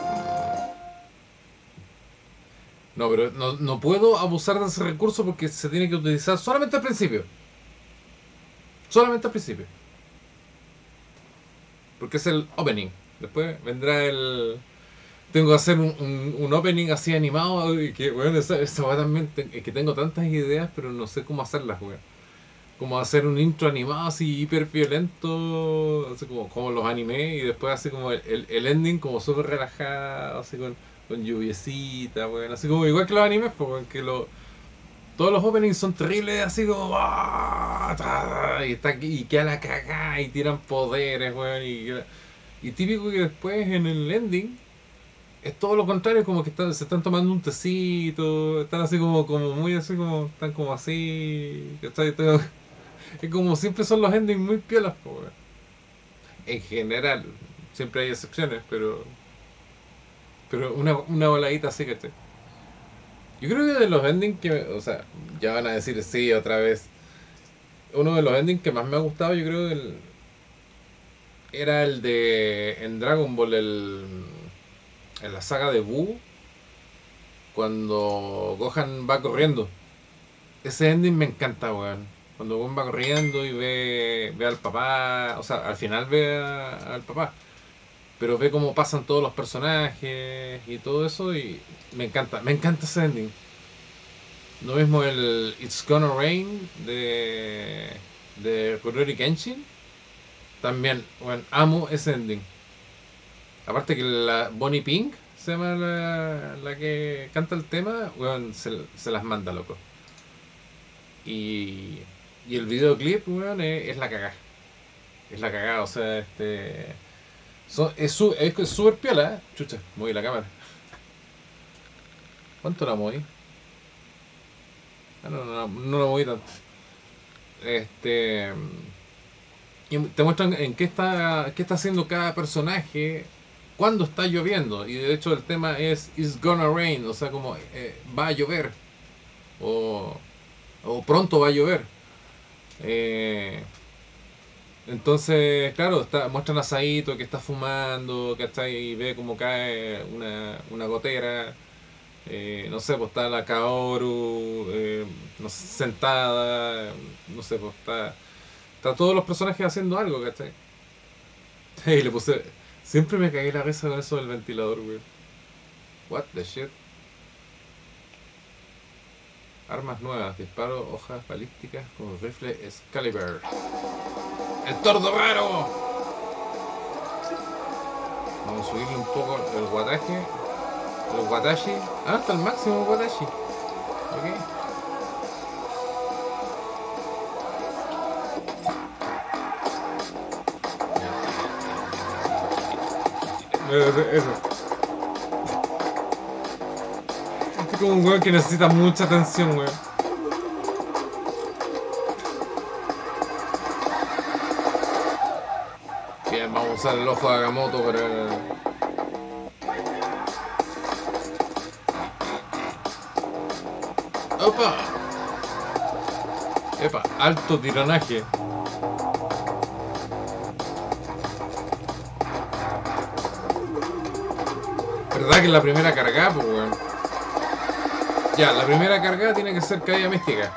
No, pero no, no puedo abusar de ese recurso porque se tiene que utilizar solamente al principio. Solamente al principio. Porque es el opening. Después vendrá el... tengo que hacer un, un, un opening así animado. Y que, bueno, esa, esa weá también. te- es que tengo tantas ideas, pero no sé cómo hacerlas, weón. Como hacer un intro animado así hiper violento, así como, como los animes, y después así como el, el, el ending como súper relajado, así con, con lluviecita, weón. Así como igual que los animes, pues, weón, que lo, todos los openings son terribles, así como. ¡Ah! ta, Y, está, y queda la cagada, y tiran poderes, weón. Y, y típico que después en el ending es todo lo contrario, como que están, se están tomando un tecito, están así como, como muy así como, están como así, ¿cachai? Tengo- Es como siempre son los endings muy piolas, po, weón. En general, siempre hay excepciones, pero pero una, una voladita así, ¿cachai? Yo creo que de los endings que, o sea, ya van a decir sí otra vez. Uno de los endings que más me ha gustado, yo creo que el- era el de en Dragon Ball, el, en la saga de Buu, cuando Gohan va corriendo. Ese ending me encanta, weón. Cuando Gohan va corriendo y ve, ve al papá, o sea, al final ve a- al papá, pero ve cómo pasan todos los personajes y todo eso y me encanta, me encanta ese ending. Lo mismo el It's Gonna Rain de, de Rurouni Kenshin, también, bueno, amo ese ending. Aparte que la Bonnie Pink se llama la, la que canta el tema, weón, se, se las manda, loco. Y, y el videoclip, weón, es, es la cagada. Es la cagada, o sea, este... so- es su- es súper piola, ¿eh? Chucha, moví la cámara. ¿Cuánto la moví? Ah, no, no, no, no la moví tanto. Este... Y te muestran en qué está, qué está haciendo cada personaje cuando está lloviendo. Y de hecho el tema es It's Gonna Rain, o sea, como eh, va a llover. O, o pronto va a llover. Eh, entonces, claro, está, muestran a Saito que está fumando, que está ahí y ve cómo cae una, una gotera. Eh, no sé, pues está la Kaoru, eh, no sé, sentada, no sé, pues está, está todos los personajes haciendo algo, ¿cachai? Y le puse, siempre me cagué la risa con eso del ventilador, weón. What the shit. Armas nuevas, disparo, hojas balísticas con rifle Excalibur. ¡El tordo raro! Vamos a subirle un poco el guataje. El guatashi. Ah, hasta el máximo el guatashi. Ok. Eso. eso. Es como un weón que necesita mucha atención, weón. Bien, vamos a usar el ojo de Agamotto para... ¡Opa! Epa, alto tiranaje. ¿Verdad que es la primera cargada, pues, weón? Ya, la primera cargada tiene que ser caída mística.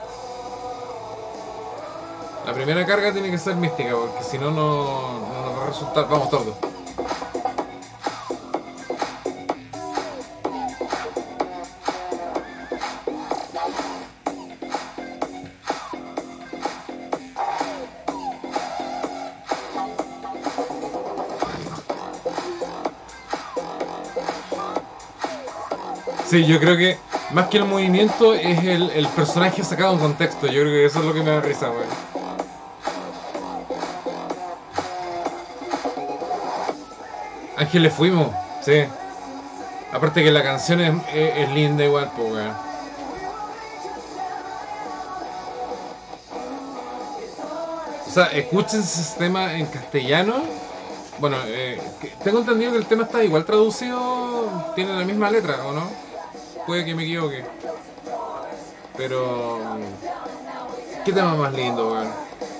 La primera carga tiene que ser mística, porque si no, no no nos va a resultar. Vamos, tordo. Sí, yo creo que más que el movimiento es el, el personaje sacado en contexto. Yo creo que eso es lo que me da risa, weón. Ángeles fuimos, sí. Aparte que la canción es, es, es linda igual, pues, weón. O sea, escuchen ese tema en castellano. Bueno, eh, que- tengo entendido que el tema está igual traducido, tiene la misma letra, ¿o no? Puede que me equivoque. Pero... ¿qué tema más lindo, weón?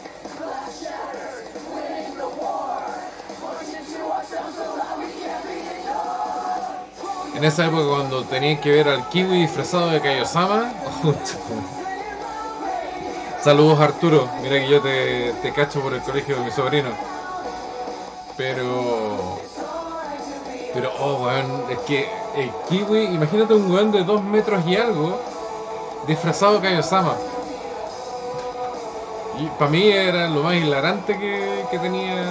En esa época cuando tenías que ver al Kiwi disfrazado de Kaiosama. Saludos Arturo, mira que yo te, te cacho por el colegio de mi sobrino. Pero... Pero, oh, weón, es que el Kiwi, imagínate un weón de dos metros y algo, disfrazado de Kaiosama. Y para mí era lo más hilarante que, que tenía.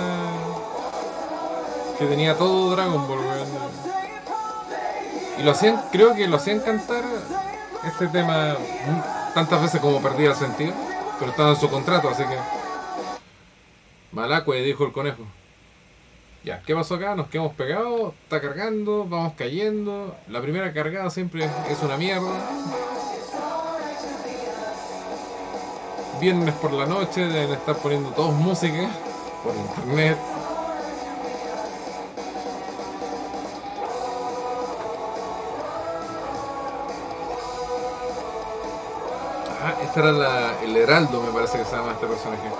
Que tenía todo Dragon Ball, weón. Y lo hacían, creo que lo hacían cantar este tema tantas veces como perdía el sentido. Pero estaba en su contrato, así que. Malacue, dijo el conejo. Ya, ¿qué pasó acá? Nos quedamos pegados, está cargando, vamos cayendo. La primera cargada siempre es una mierda. Viernes por la noche, deben estar poniendo todos música por internet. Ah, este era la, el Heraldo, me parece que se llama este personaje.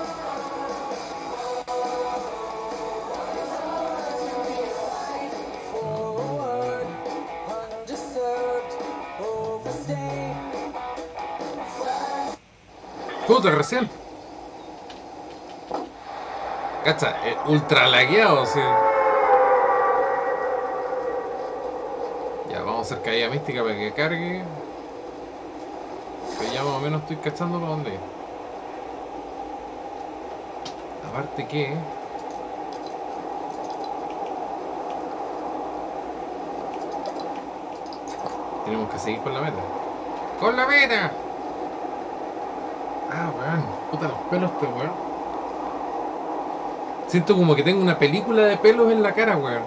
Puta, recién. Cacha, eh, ultra lagueado, sí. Ya, vamos a hacer caída mística para que cargue. Pero ya más o menos estoy cachando para dónde ir. Aparte que... tenemos que seguir con la meta. ¡Con la meta! Ah, weón, puta los pelos este weón. Siento como que tengo una película de pelos en la cara, weón.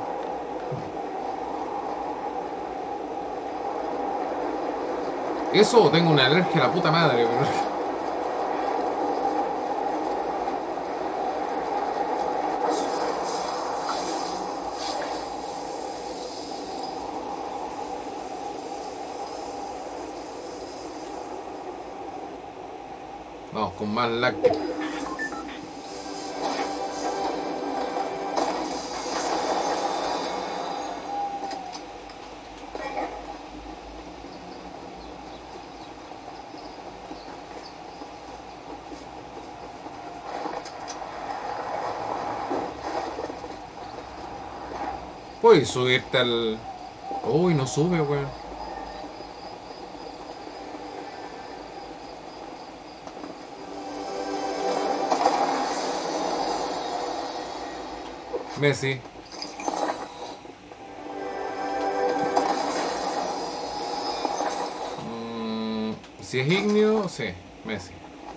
Eso o tengo una alergia a la puta madre, weón. Vamos, con más lácteos. Puedes subirte al... Uy, no sube, weón. Messi. Mm, si es Ignio, sí, Messi.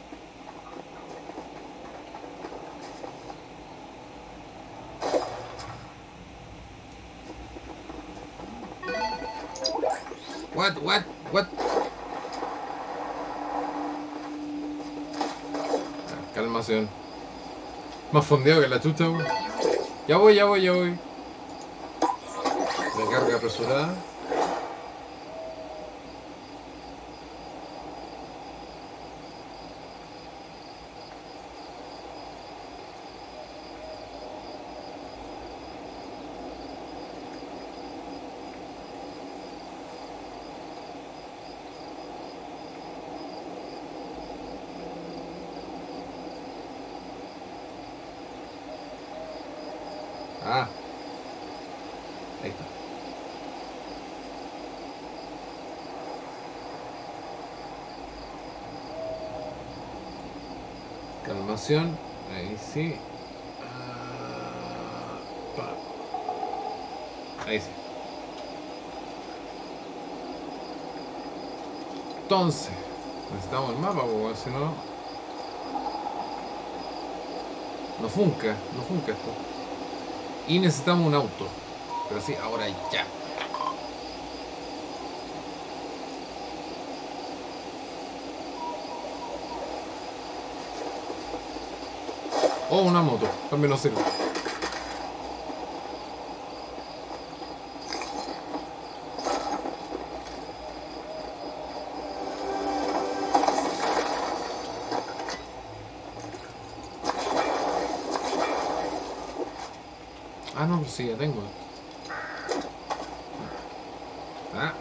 What, what, what? Ah, calmación. Más fondeado que la chucha, weón. Ya voy, ya voy, ya voy. Recarga apresurada. Ah, ahí está. Calmación, ahí sí. Ah, ahí sí. Entonces, necesitamos el mapa, porque si no... No funca, no funca esto. Y necesitamos un auto. Pero sí, ahora ya. O una moto, también nos sirve. Ah, no, pues sí, ya tengo. Ah.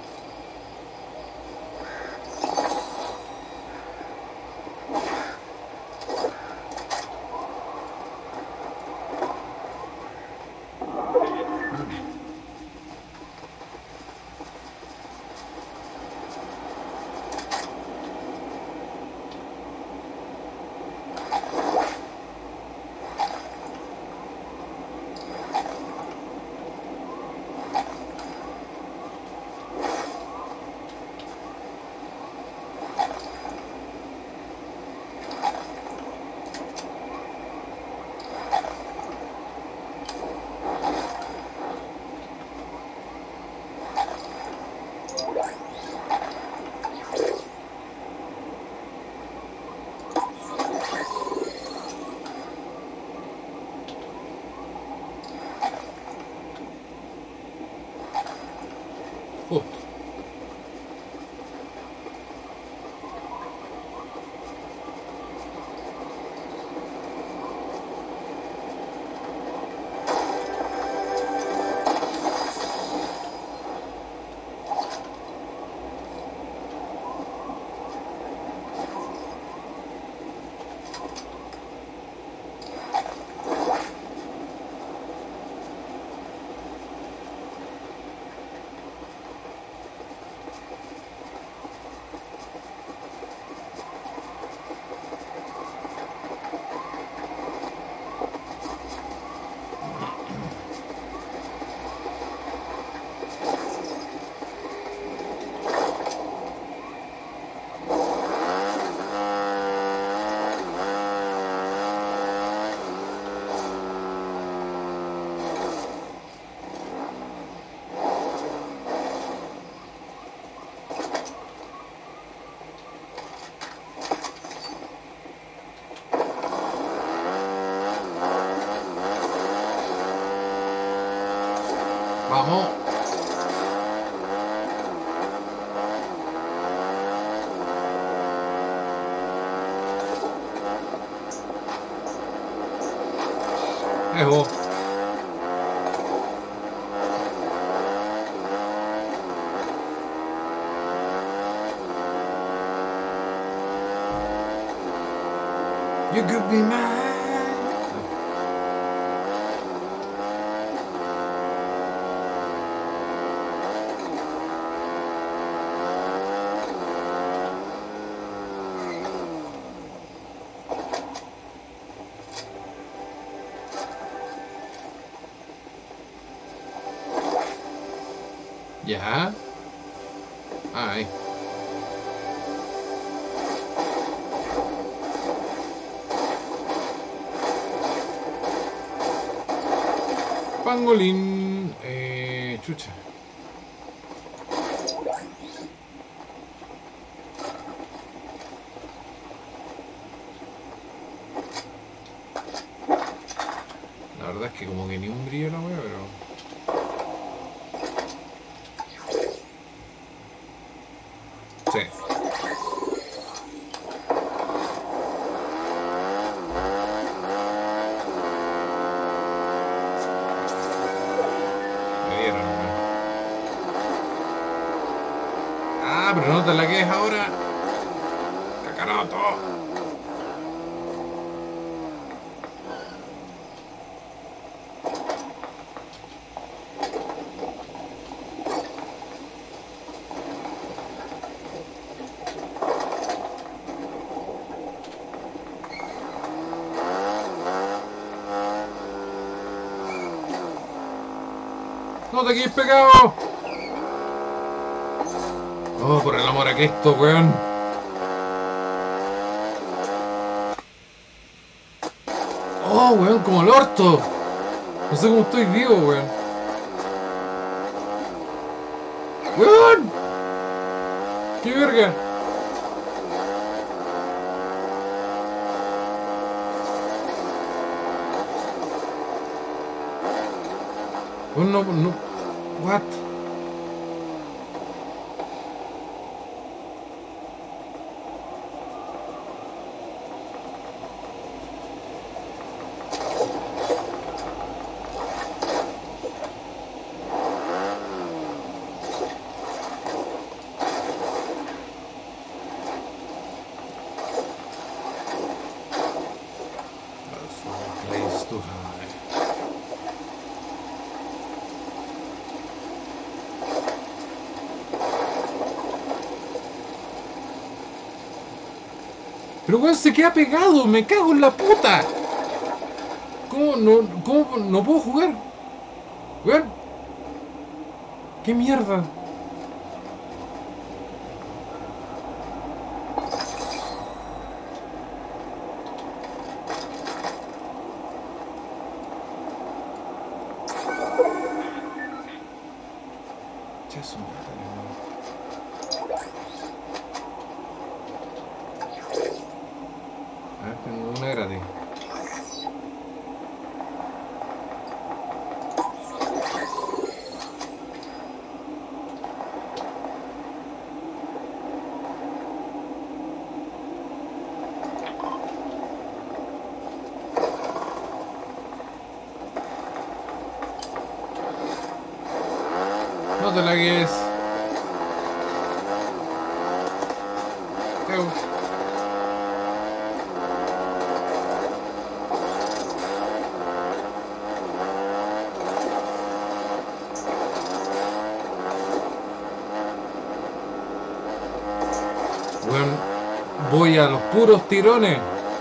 Justo. Vamos. Ejo. You could be mine. Ya. Ay. Pangolín. Eh, chucha. La verdad es que como que ni un brillo la wea, pero... Sí. Me dieron, ¿no? Ah, pero no te la quedes ahora. Kakaroto. ¡No te quedes pegado! Oh, por el amor a Cristo, weón. Oh, weón, como el orto. No sé cómo estoy vivo, weón. ¡Weón! ¡Qué verga! Weón, no, no. What? Place to hide. Pero weón, se queda pegado, me cago en la puta. ¿Cómo no, cómo no puedo jugar? Weón. ¿Qué mierda? Che, su madre, weón. A ver, tengo una gratis. No te lagues. Chau. Bueno, voy a los puros tirones.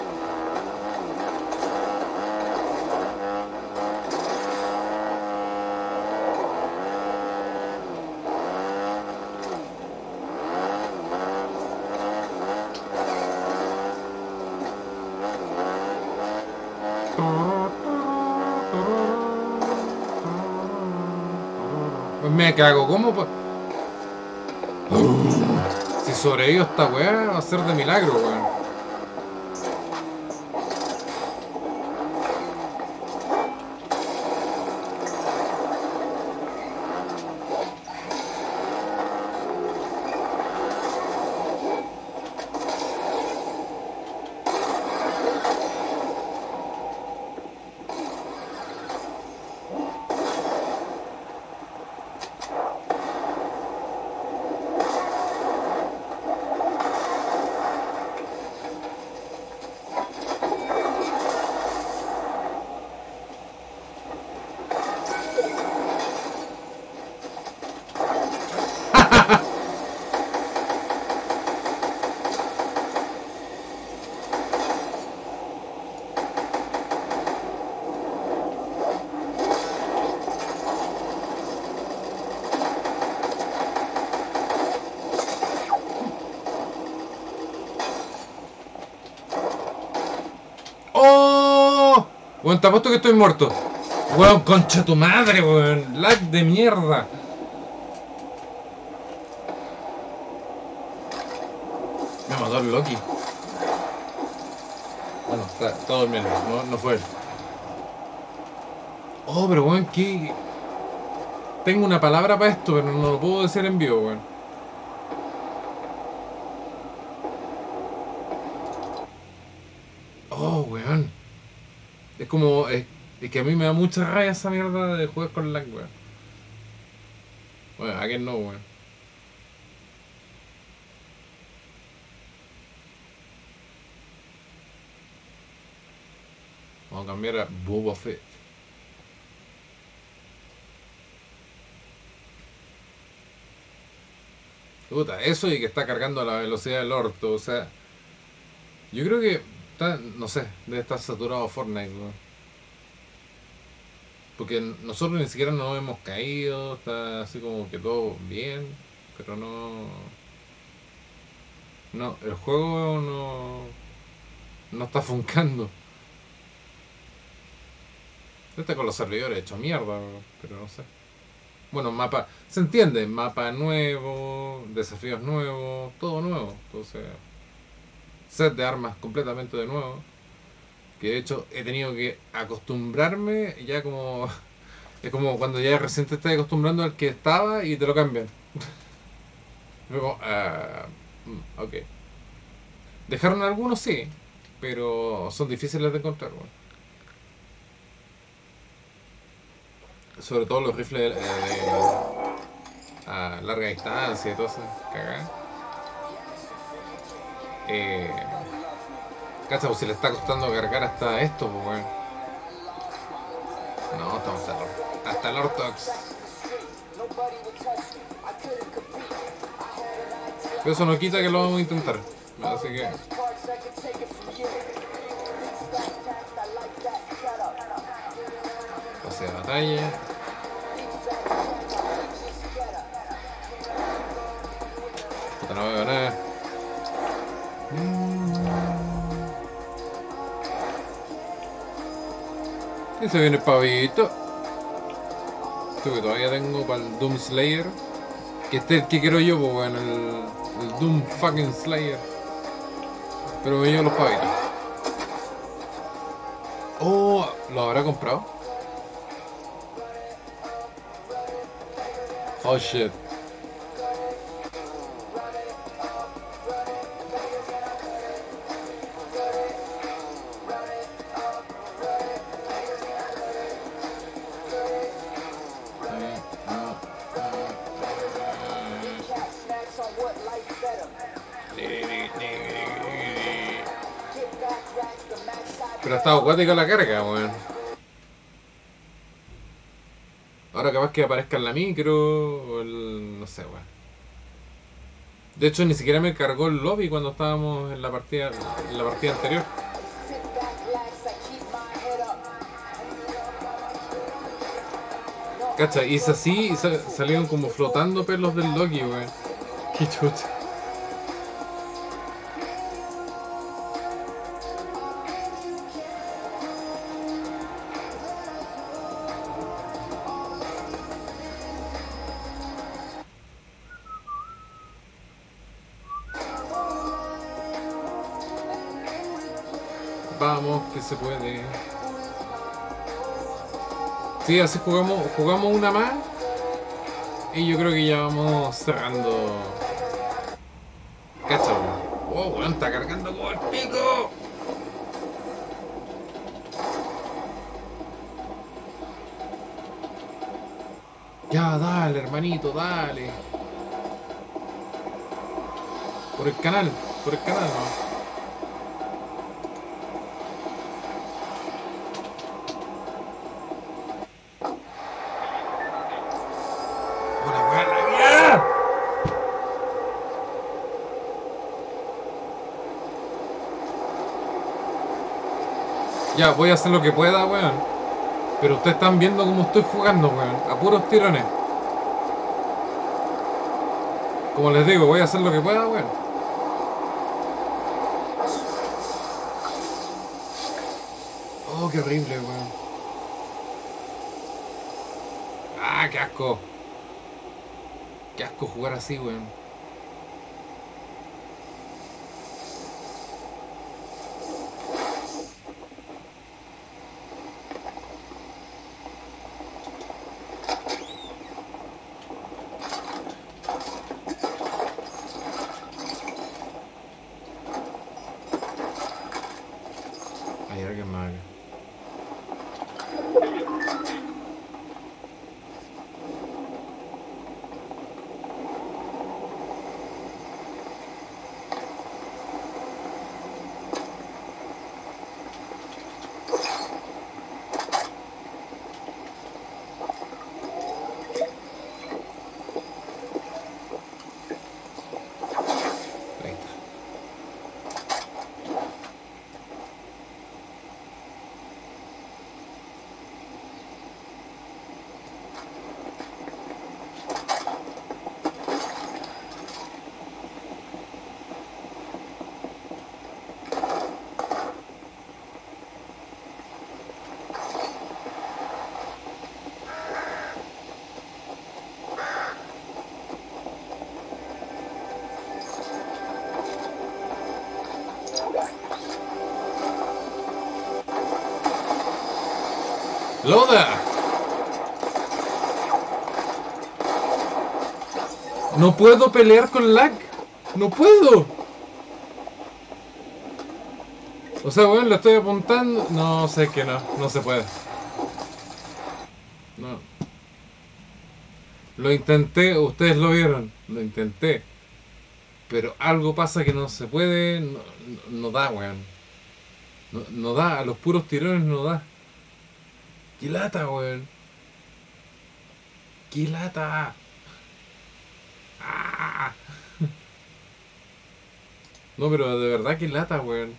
Me cago, ¿cómo? pa- Si sobrevivo esta weá, va a ser de milagro, weón. ¡Oh! Weón, te apuesto que estoy muerto. Weón, concha tu madre, weón. Lag de mierda. Me mató el Loki. Bueno, está, está durmiendo, no, no fue él. Oh, pero weón, ¿qué? Tengo una palabra para esto, pero no lo puedo decir en vivo, weón. Oh, weón. Es como... Es, es que a mí me da mucha rabia esa mierda de jugar con lag, weón. Bueno, a quién no, weón. Vamos a cambiar a Boba Fett. Puta, eso y que está cargando a la velocidad del orto, o sea... Yo creo que está, no sé, debe estar saturado Fortnite, weón. Porque nosotros ni siquiera nos hemos caído, está así como que todo bien, pero no... No, el juego no... No está funcando. Está con los servidores hecho mierda, weón, pero no sé. Bueno, mapa, se entiende, mapa nuevo, desafíos nuevos, todo nuevo, entonces... Set de armas completamente de nuevo. Que de hecho he tenido que acostumbrarme ya como... Es como cuando ya recién te estás acostumbrando al que estaba y te lo cambian. Luego, uh, ok. Dejaron algunos, sí, pero son difíciles de encontrar, bueno. Sobre todo los rifles eh, de, a larga distancia y todo eso, cagada. Eh, Cacha, pues si le está costando cargar hasta esto, pues bueno. No, estamos hasta el orto. Hasta el Ortox. Pero eso no quita que lo vamos a intentar. Así que... Pase de batalla. Puta, no veo nada. Y se viene el pavito. Esto que todavía tengo para el Doom Slayer. Que este es el que quiero yo, pues bueno, el, el Doom fucking Slayer. Pero me llevo los pavitos. Oh, ¿lo habrá comprado? Oh shit. Pero está acuática la carga, weón. Ahora capaz que aparezca en la micro o el... no sé, weón. De hecho ni siquiera me cargó el lobby cuando estábamos en la partida en la partida anterior. Cacha, hice así y sa- salieron como flotando pelos del Loki, weón. Qué chucha. Vamos, que se puede. Sí, así jugamos, jugamos una más. Y yo creo que ya vamos cerrando. Cacha, weón. Oh, weón, está cargando como el pico. Ya, dale, hermanito, dale. Por el canal, por el canal, ¿no? ¡Hola, weón, la vida! Ya, voy a hacer lo que pueda, weón. Pero ustedes están viendo cómo estoy jugando, weón. A puros tirones. Como les digo, voy a hacer lo que pueda, weón. Oh, qué horrible, weón. Ah, qué asco. Qué asco jugar así, weón. Hay alguien más acá. Ahí está. ¡Loda! No puedo pelear con lag. No puedo. O sea, weón, lo estoy apuntando. No, sé que no. No se puede. No. Lo intenté, ustedes lo vieron. Lo intenté. Pero algo pasa que no se puede. No, no, no da, weón. No, no da. A los puros tirones no da. ¡Qué lata, weón! ¡Qué lata! ¡Ah! No, pero de verdad, qué lata, weón.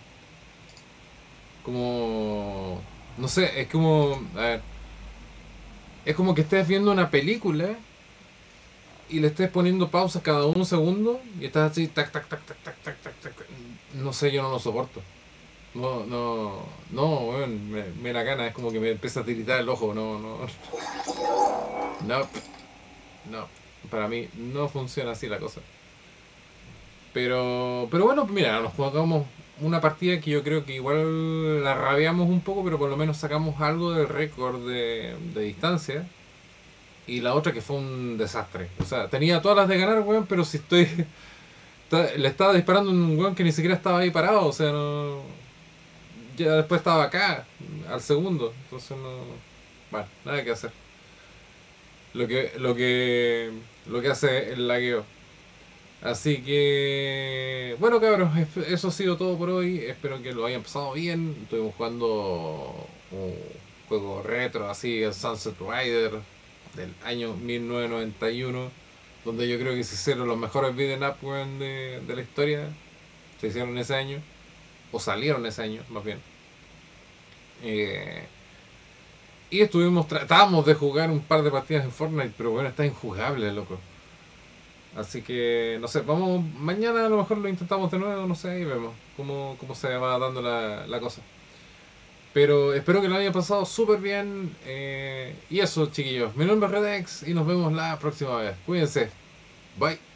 Como... No sé, es como... A ver. Es como que estés viendo una película y le estés poniendo pausas cada un segundo y estás así, tac, tac, tac, tac, tac, tac, tac, tac. No sé, yo no lo soporto. No, no, no, weón, me, me da gana, es como que me empieza a tiritar el ojo, no, no. No, no, para mí no funciona así la cosa. Pero, pero bueno, mira, nos jugamos una partida que yo creo que igual la rabiamos un poco, pero por lo menos sacamos algo del récord de, de distancia. Y la otra que fue un desastre. O sea, tenía todas las de ganar, weón, pero si estoy... está- le estaba disparando a un weón que ni siquiera estaba ahí parado, o sea, no... Ya después estaba acá, al segundo, entonces no... Bueno, nada que hacer. Lo que, lo que, lo que hace el lagueo. Así que, bueno cabros, eso ha sido todo por hoy. Espero que lo hayan pasado bien. Estuvimos jugando un juego retro, así, el Sunset Rider del año mil novecientos noventa y uno, donde yo creo que se hicieron los mejores beat'em up de, de la historia. Se hicieron ese año, o salieron ese año, más bien. Eh, y estuvimos, tratábamos de jugar un par de partidas en Fortnite, pero bueno, está injugable, loco. Así que, no sé, vamos, mañana a lo mejor lo intentamos de nuevo, no sé, y vemos cómo, cómo se va dando la, la cosa. Pero espero que lo hayan pasado súper bien. Eh, y eso, chiquillos, mi nombre es Redex y nos vemos la próxima vez. Cuídense. Bye.